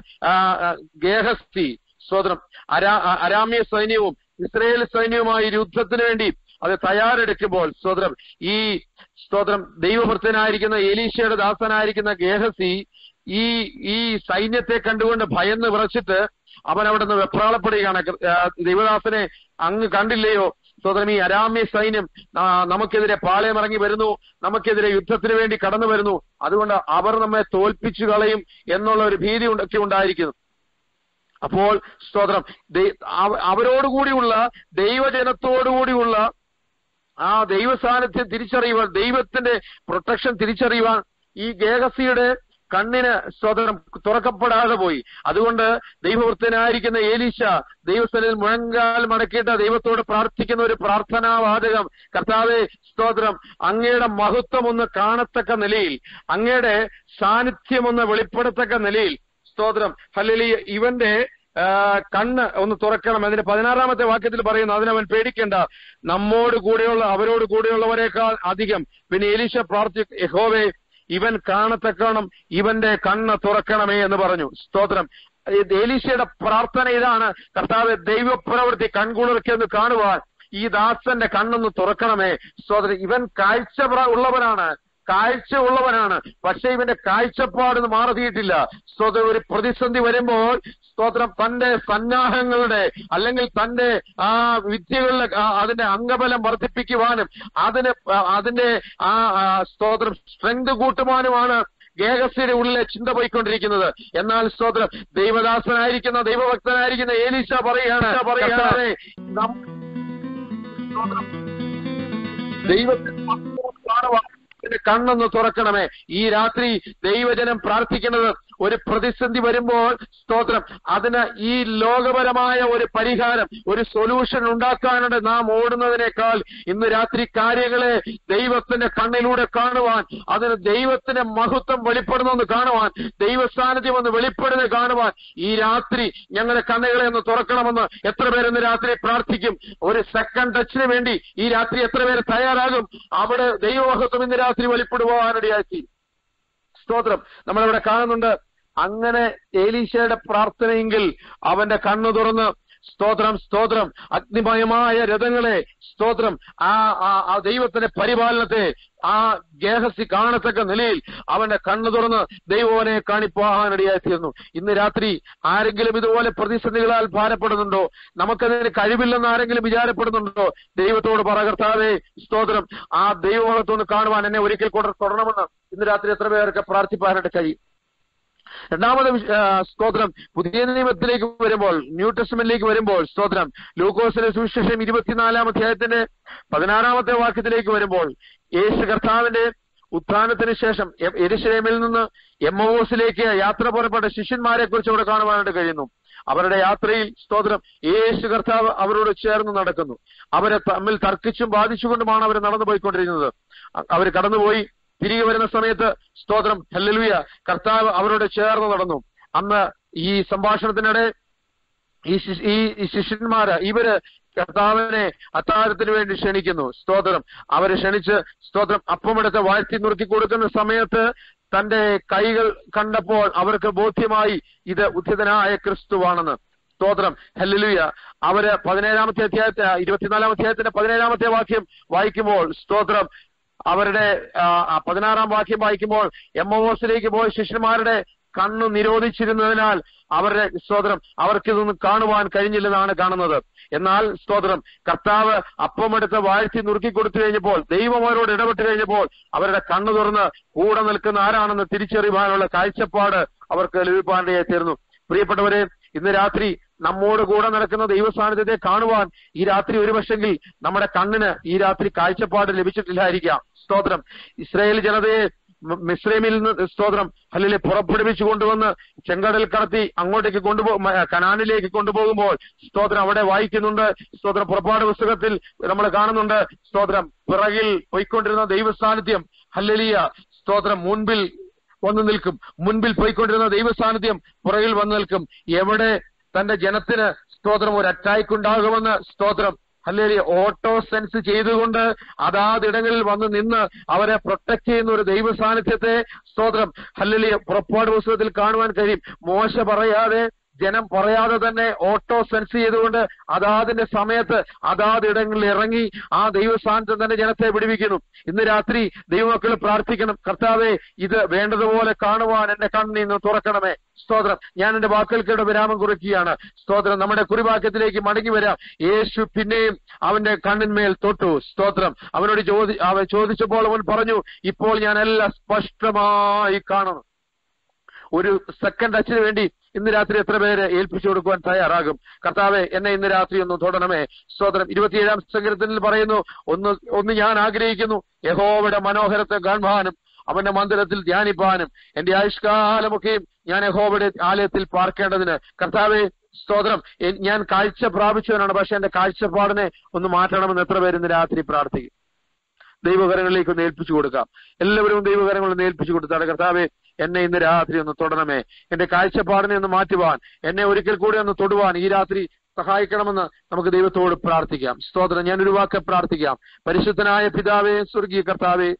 S4: ഗേഹസ്തി സ്തോത്രം അരാ അരാമ്യ സൈന്യവും ഇസ്രയേൽ സൈന്യവുമായി യുദ്ധത്തിന് വേണ്ടി അത് തയ്യാറെടുക്കുമ്പോൾ സ്തോത്രം ഈ സ്തോത്രം ദൈവഭക്തനായിരിക്കുന്ന എലീശയുടെ ദാസനായിരിക്കുന്ന ഗേഹസി ഈ ഈ സൈന്യത്തെ കണ്ടുകൊണ്ട് ഭയന്ന് വിറച്ചിട്ട് അവൻ അവിടെ നിന്ന് വെപ്രാളപ്പെടുകയാണ്. ദൈവദാസനെ അങ്ങ് കണ്ടില്ലയോ? സ്തോത്രം ഈ അരാമ്യ സൈന്യം നമുക്കെതിരെ പാളയമിറങ്ങി വരുന്നു, നമുക്കെതിരെ യുദ്ധത്തിന് വേണ്ടി കടന്നു വരുന്നു, അതുകൊണ്ട് അവർ നമ്മെ തോൽപ്പിച്ചു കളയും എന്നുള്ള ഒരു ഭീതി ഒക്കെ ഉണ്ടായിരിക്കുന്നു. അപ്പോൾ സ്തോത്രം അവരോടുകൂടിയുള്ള ദൈവജനത്തോടുകൂടിയുള്ള ആ ദൈവ സാന്നിധ്യം തിരിച്ചറിയുവാൻ, ദൈവത്തിന്റെ പ്രൊട്ടക്ഷൻ തിരിച്ചറിയുവാൻ ഈ ഗേഹസിയുടെ കണ്ണിന് സ്തോത്രം തുറക്കപ്പെടാതെ പോയി. അതുകൊണ്ട് ദൈവവൃത്തനായിരിക്കുന്ന എലീശ ദൈവസ്ഥലിൽ മുഴങ്കാൽ മടക്കിയിട്ട് ദൈവത്തോട് പ്രാർത്ഥിക്കുന്ന ഒരു പ്രാർത്ഥനാ വാചകം, കർത്താവേ സ്തോത്രം അങ്ങയുടെ മഹത്വം ഒന്ന് കാണത്തക്ക നിലയിൽ, അങ്ങയുടെ സാന്നിധ്യം ഒന്ന് വെളിപ്പെടത്തക്ക നിലയിൽ സ്തോത്രം ഹല്ലേലൂയ ഇവന്റെ കണ്ണ് ഒന്ന് തുറക്കണം. അതിന്റെ പതിനാറാമത്തെ വാക്യത്തിൽ പറയുന്നു, അതിനവൻ പേടിക്കേണ്ട, നമ്മോട് കൂടെയുള്ള അവരോട് കൂടെയുള്ളവരെക്കാൾ അധികം. പിന്നെ എലീശ പ്രാർത്ഥിച്ചു, യഹോവേ ഇവൻ കാണത്തക്കണം, ഇവന്റെ കണ്ണ് തുറക്കണമേ എന്ന് പറഞ്ഞു. സ്തോത്രം. എലീശയുടെ പ്രാർത്ഥന ഇതാണ്, കർത്താവെ ദൈവപ്രവൃത്തി കൺകുളിർക്കെന്ന് കാണുവാൻ ഈ ദാസന്റെ കണ്ണൊന്ന് തുറക്കണമേ. സ്തോത്രം. ഇവൻ കാഴ്ച ഉള്ളവനാണ്, കാഴ്ച ഉള്ളവനാണ്, പക്ഷെ ഇവന്റെ കാഴ്ചപ്പാടൊന്നും മാറിയിട്ടില്ല. സ്തോത്രം. ഒരു പ്രതിസന്ധി വരുമ്പോൾ സ്തോത്രം തന്റെ സന്നാഹങ്ങളുടെ അല്ലെങ്കിൽ തന്റെ ആ വിദ്യകളിലെ അതിന്റെ അംഗബലം വർദ്ധിപ്പിക്കുവാനും അതിന് അതിന്റെ ആ സ്തോത്രം സ്ട്രെങ്ത് കൂട്ടുവാനുമാണ് ഗേഹസിയുടെ ഉള്ളിലെ ചിന്ത പോയിക്കൊണ്ടിരിക്കുന്നത്. എന്നാൽ സ്തോത്രം ദൈവദാസനായിരിക്കുന്ന ദൈവഭക്തനായിരിക്കുന്ന എലീശ പറയാണ് പറയാണ് ദൈവത്തിന് കാണുവാൻ കണ്ണൊന്ന് തുറക്കണമേ. ഈ രാത്രി ദൈവജനം പ്രാർത്ഥിക്കുന്നത് ഒരു പ്രതിസന്ധി വരുമ്പോൾ സ്തോത്രം അതിന് ഈ ലോകപരമായ ഒരു പരിഹാരം, ഒരു സൊല്യൂഷൻ ഉണ്ടാക്കാനാണ് നാം ഓടുന്നതിനേക്കാൾ ഇന്ന് രാത്രി കാര്യങ്ങളെ ദൈവത്തിന്റെ കണ്ണിലൂടെ കാണുവാൻ, അതിന് ദൈവത്തിന്റെ മഹത്വം വെളിപ്പെടുന്നെന്ന് കാണുവാൻ, ദൈവ സാന്നിധ്യം ഒന്ന് വെളിപ്പെടുന്നത് കാണുവാൻ ഈ രാത്രി ഞങ്ങളുടെ കണ്ണുകളെ ഒന്ന് തുറക്കണമെന്ന് എത്ര പേരെന്ന് രാത്രി പ്രാർത്ഥിക്കും? ഒരു സെക്കൻഡ് ടച്ചിന് വേണ്ടി ഈ രാത്രി എത്ര പേര് തയ്യാറാകും? അവിടെ ദൈവമഹത്വം ഇന്ന് രാത്രി വെളിപ്പെടുവാനിടയാക്കി. സ്തോത്രം. നമ്മളിവിടെ കാണുന്നുണ്ട്, അങ്ങനെ എലീശയുടെ പ്രാർത്ഥനയെങ്കിൽ അവന്റെ കണ്ണു തുറന്ന് സ്തോത്രം സ്തോത്രം അഗ്നിമയമായ രഥങ്ങളെ സ്തോത്രം ആ ആ ദൈവത്തിന്റെ പരിപാലനത്തെ ആ ഗേഹസി കാണത്തക്ക നിലയിൽ അവന്റെ കണ്ണു തുറന്ന് ദൈവവനെ കാണിപ്പാനിടയായി തീർന്നു. ഇന്ന് രാത്രി ആരെങ്കിലും ഇതുപോലെ പ്രതിസന്ധികളാൽ ഭാരപ്പെടുന്നുണ്ടോ? നമുക്കതിന് കഴിവില്ലെന്ന് ആരെങ്കിലും വിചാരപ്പെടുന്നുണ്ടോ? ദൈവത്തോട് പറ, കർത്താവേ സ്തോത്രം, ആ ദൈവമഹത്വം കാണുവാൻ എന്നെ ഒരിക്കൽ കൂടെ തുടരണമെന്ന് ഇന്ന് രാത്രി എത്ര പേർക്ക് പ്രാർത്ഥിപ്പാനായിട്ട് കഴിയും? രണ്ടാമത് സ്തോത്രം, പുതിയ നിയമത്തിലേക്ക് വരുമ്പോൾ, ന്യൂ ടെസ്റ്റ്മെന്റിലേക്ക് വരുമ്പോൾ സ്തോത്രം, ലൂക്കോസിന്റെ സുവിശേഷം ഇരുപത്തിനാലാം അധ്യായത്തിന്റെ പതിനാറാമത്തെ വാക്യത്തിലേക്ക് വരുമ്പോൾ, യേശു കർത്താവിന്റെ ഉത്ഥാനത്തിന് ശേഷം യെരൂശലേമിൽ നിന്ന് എമ്മോസിലേക്ക് യാത്ര പുറപ്പെട്ട ശിഷ്യന്മാരെ കുറിച്ച് ഇവിടെ കാണുവാനായിട്ട് കഴിയുന്നു. അവരുടെ യാത്രയിൽ സ്തോത്രം യേശു കർത്താവ് അവരോട് ചേർന്ന് നടക്കുന്നു. അവരെ തമ്മിൽ തർക്കിച്ചും ബാധിച്ചുകൊണ്ടുമാണ് അവർ നടന്നു പോയിക്കൊണ്ടിരുന്നത്. അവർ കടന്നുപോയി തിരികെ വരുന്ന സമയത്ത് സ്തോത്രം ഹല്ലേലൂയ കർത്താവ് അവരോട് ചേർന്ന് നടന്നു. അന്ന് ഈ സംഭാഷണത്തിനിടെ ഈ ഈ ശിഷ്യന്മാര് ഇവര് കർത്താവിനെ അത്താഴത്തിന് വേണ്ടി ക്ഷണിക്കുന്നു. സ്തോത്രം അവരെ ക്ഷണിച്ച് സ്തോത്രം അപ്പമെടുത്ത് വാഴ്ത്തി നുറുക്കി കൊടുക്കുന്ന സമയത്ത് തന്റെ കൈകൾ കണ്ടപ്പോൾ അവർക്ക് ബോധ്യമായി ഇത് ഉദ്ധിതനായ ക്രിസ്തുവാണെന്ന്. സ്തോത്രം ഹല്ലേലൂയ. അവര് പതിനേഴാമത്തെ അധ്യായത്തെ ഇരുപത്തിനാലാം അധ്യായത്തിന്റെ പതിനേഴാമത്തെ വാക്യം വായിക്കുമ്പോൾ സ്തോത്രം അവരുടെ പതിനാറാം വാക്യം വായിക്കുമ്പോൾ എമ്മോസിലേക്ക് പോയ ശിഷ്യന്മാരുടെ കണ്ണ് നിരോധിച്ചിരുന്നതിനാൽ അവരുടെ സ്തോത്രം അവർക്കിതൊന്നും കാണുവാൻ കഴിഞ്ഞില്ലെന്നാണ് കാണുന്നത്. എന്നാൽ സ്തോത്രം കർത്താവ് അപ്പമെടുത്ത് വാഴ്ത്തി നുറുക്കി കൊടുത്തു കഴിഞ്ഞപ്പോൾ, ദൈവം അവരോട് ഇടപെട്ട് കഴിഞ്ഞപ്പോൾ അവരുടെ കണ്ണു തുറന്ന് കൂടെ നിൽക്കുന്ന ആരാണെന്ന് തിരിച്ചറിയുവാനുള്ള കാഴ്ചപ്പാട് അവർക്ക് ലഭിപ്പാനിടയായി തീർന്നു. പ്രിയപ്പെട്ടവരെ, ഇന്ന് രാത്രി നമ്മോട് കൂടെ നടക്കുന്ന ദൈവ സാന്നിധ്യത്തെ കാണുവാൻ ഈ രാത്രി ഒരു പക്ഷെങ്കിൽ നമ്മുടെ കണ്ണിന് ഈ രാത്രി കാഴ്ചപ്പാട് ലഭിച്ചിട്ടില്ലായിരിക്കാം. സ്തോത്രം ഇസ്രായേൽ ജനതയെ മിസ്രൈമിൽ നിന്ന് സ്തോത്രം ഹല്ലേലൂയ പുറപ്പെടുവിച്ചു കൊണ്ടുവന്ന് ചെങ്കടൽ കടത്തി അങ്ങോട്ടേക്ക് കൊണ്ടുപോ കനാനിലേക്ക് കൊണ്ടുപോകുമ്പോൾ സ്തോത്രം അവിടെ വായിക്കുന്നുണ്ട്. സ്തോത്രം പുറപ്പാട് പുസ്തകത്തിൽ നമ്മൾ കാണുന്നുണ്ട്. സ്തോത്രം പിറകിൽ പോയിക്കൊണ്ടിരുന്ന ദൈവ സാന്നിധ്യം ഹല്ലേലൂയ സ്തോത്രം മുൻപിൽ വന്നു നിൽക്കും. മുൻപിൽ പോയിക്കൊണ്ടിരുന്ന ദൈവ സാന്നിധ്യം പുറകിൽ വന്നു നിൽക്കും. എവിടെ തന്റെ ജനത്തിന് സ്തോത്രം ഒരു അറ്റാക്ക് ഉണ്ടാകുമെന്ന് സ്തോത്രം ഹല്ലേലൂയ ഓട്ടോ സെൻസ് ചെയ്തുകൊണ്ട് അതാതിടങ്ങളിൽ വന്ന് നിന്ന് അവരെ പ്രൊട്ടക്ട് ചെയ്യുന്ന ഒരു ദൈവ സാന്നിധ്യത്തെ സ്തോത്രം ഹല്ലേലൂയ പുറപ്പാട് പുസ്തകത്തിൽ കാണുവാൻ കഴിയും. മോശ പറയാതെ, ജനം പറയാതെ തന്നെ ഓട്ടോ സെൻസ് ചെയ്തുകൊണ്ട് അതാതിന്റെ സമയത്ത് അതാതിടങ്ങളിൽ ഇറങ്ങി ആ ദൈവ സാന്നിധ്യം തന്നെ ജനത്തെ വിടുവിക്കുന്നു. ഇന്ന് രാത്രി ദൈവമക്കൾ പ്രാർത്ഥിക്കണം, കർത്താവേ ഇത് വേണ്ടതുപോലെ കാണുവാൻ എന്റെ കണ്ണിന്ന് തുറക്കണമേ. സ്തോത്രം ഞാൻ എന്റെ വാക്കുകൾക്കിടെ വിരാമം കുറിക്കുകയാണ്. സ്തോത്രം നമ്മുടെ കുറിവാക്യത്തിലേക്ക് മടങ്ങി വരാം. യേശു പിന്നെയും അവന്റെ കണ്ണിന്മേൽ തൊട്ടു. സ്തോത്രം അവനോട് ചോദി അവൻ ചോദിച്ചപ്പോൾ അവൻ പറഞ്ഞു, ഇപ്പോൾ ഞാൻ എല്ലാം സ്പഷ്ടമായി കാണുന്നു. ഒരു സെക്കൻഡ് ടച്ചിന് വേണ്ടി ഇന്ന് രാത്രി എത്ര പേര് ഏൽപ്പിച്ചു കൊടുക്കുവാൻ തയ്യാറാകും? കർത്താവെ എന്നെ ഇന്ന് രാത്രി ഒന്ന് തൊടണമേ. സ്തോത്രം ഇരുപത്തിയേഴാം സങ്കീർത്തനത്തിൽ പറയുന്നു, ഒന്ന് ഒന്ന് ഞാൻ ആഗ്രഹിക്കുന്നു യഹോവയുടെ മനോഹരത്തെ കാണുവാനും അവന്റെ മന്ദിരത്തിൽ ധ്യാനിപ്പാനും എന്റെ ആയുഷ്കാലമൊക്കെയും ഞാൻ യഹോവയുടെ ആലയത്തിൽ പാർക്കേണ്ടതിന്. കർത്താവെ സ്തോത്രം ഞാൻ കാഴ്ച പ്രാപിച്ചവനാണ്, പക്ഷെ എന്റെ കാഴ്ചപ്പാടിനെ ഒന്ന് മാറ്റണമെന്ന് എത്ര പേര് ഇന്ന് രാത്രി പ്രാർത്ഥിക്കും? ദൈവകരങ്ങളിലേക്ക് ഒന്ന് ഏൽപ്പിച്ചു കൊടുക്കാം. എല്ലാവരും ദൈവകരങ്ങളൊന്ന് ഏൽപ്പിച്ചു കൊടുത്താണ്. കർത്താവെ എന്നെ ഇന്ന് രാത്രി ഒന്ന് തൊടണമേ, എന്റെ കാഴ്ചപ്പാടിനെ ഒന്ന് മാറ്റുവാൻ, എന്നെ ഒരിക്കൽ കൂടി ഒന്ന് തൊടുവാൻ ഈ രാത്രി സഹായിക്കണമെന്ന് നമുക്ക് ദൈവത്തോട് പ്രാർത്ഥിക്കാം. സ്തോത്രം ഞാൻ ഒരു വാക്ക് പ്രാർത്ഥിക്കാം. പരിശുദ്ധനായ പിതാവേ, സ്വർഗീയ കർത്താവേ,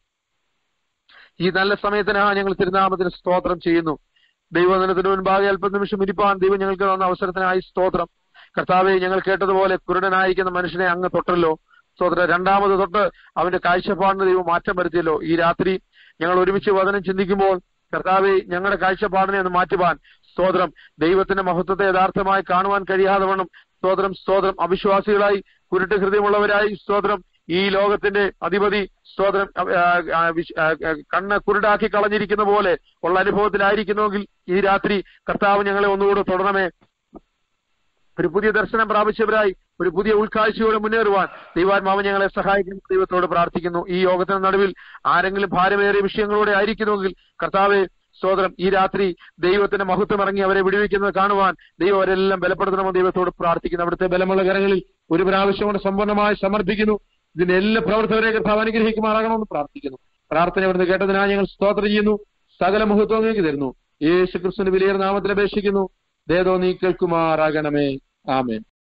S4: ഈ നല്ല സമയത്തിനാണ് ഞങ്ങൾ തിരുനാമത്തിന് സ്തോത്രം ചെയ്യുന്നു. ദൈവദിനത്തിന് മുൻപാകെ അല്പം നിമിഷം ഇരിപ്പാൻ ദൈവം ഞങ്ങൾക്ക് തന്ന അവസരത്തിനായി സ്തോത്രം. കർത്താവെ ഞങ്ങൾ കേട്ടതുപോലെ കുരുടനായിരിക്കുന്ന മനുഷ്യനെ അങ്ങ് തൊട്ടല്ലോ. സ്തോത്രം രണ്ടാമത് തൊട്ട് അവന്റെ കാഴ്ചപ്പാടിന് ദൈവം മാറ്റം വരുത്തിയല്ലോ. ഈ രാത്രി ഞങ്ങൾ ഒരുമിച്ച് വചനം ചിന്തിക്കുമ്പോൾ കർത്താവെ ഞങ്ങളുടെ കാഴ്ചപ്പാടിനെ ഒന്ന് മാറ്റുവാൻ സ്തോത്രം ദൈവത്തിന്റെ മഹത്വത്തെ യഥാർത്ഥമായി കാണുവാൻ കഴിയാതെ വണ്ണം സ്തോത്രം സ്തോത്രം അവിശ്വാസികളായി കുരുട്ട് ഹൃദയമുള്ളവരായി സ്തോത്രം ഈ ലോകത്തിന്റെ അധിപതി സ്തോത്രം കണ്ണ് കുരുടാക്കി കളഞ്ഞിരിക്കുന്ന പോലെ ഉള്ള അനുഭവത്തിലായിരിക്കുന്നുവെങ്കിൽ ഈ രാത്രി കർത്താവ് ഞങ്ങളെ ഒന്നുകൂടെ തുടരണമേ. ഒരു പുതിയ ദർശനം പ്രാപിച്ചവരായി ഒരു പുതിയ ഉൾക്കാഴ്ചയോടെ മുന്നേറുവാൻ ദൈവാത്മാവ് ഞങ്ങളെ സഹായിക്കുന്നു. ദൈവത്തോട് പ്രാർത്ഥിക്കുന്നു. ഈ യോഗത്തിന് നടുവിൽ ആരെങ്കിലും ഭാരമേറിയ വിഷയങ്ങളോടെ ആയിരിക്കുന്നുവെങ്കിൽ കർത്താവെ സ്തോത്രം. ഈ രാത്രി ദൈവത്തിന്റെ മഹത്വം ഇറങ്ങി അവരെ വിടുവിക്കുന്നത് കാണുവാൻ ദൈവം അവരെല്ലാം ബലപ്പെടുത്തണമെന്ന് ദൈവത്തോട് പ്രാർത്ഥിക്കുന്നു. അവിടുത്തെ ബലമുള്ള കരങ്ങളിൽ ഒരു പ്രാവശ്യം കൊണ്ട് സമ്പൂർണ്ണമായി സമർപ്പിക്കുന്നു. ഇതിന്റെ എല്ലാ പ്രവർത്തകരെ കർത്താവ് അനുഗ്രഹിക്കുമാറാകണമെന്ന് പ്രാർത്ഥിക്കുന്നു. പ്രാർത്ഥന ഇവിടുന്ന് കേട്ടതിനായി ഞങ്ങൾ സ്തോത്രം ചെയ്യുന്നു. സകല മഹത്വം നീക്കി തരുന്നു. യേശു ക്രിസ്തുവിന്റെ വലിയ നാമത്തിൽ അപേക്ഷിക്കുന്നു. ദേദോ നീ കേൾക്കുമാറാകണമേ. ആമേൻ.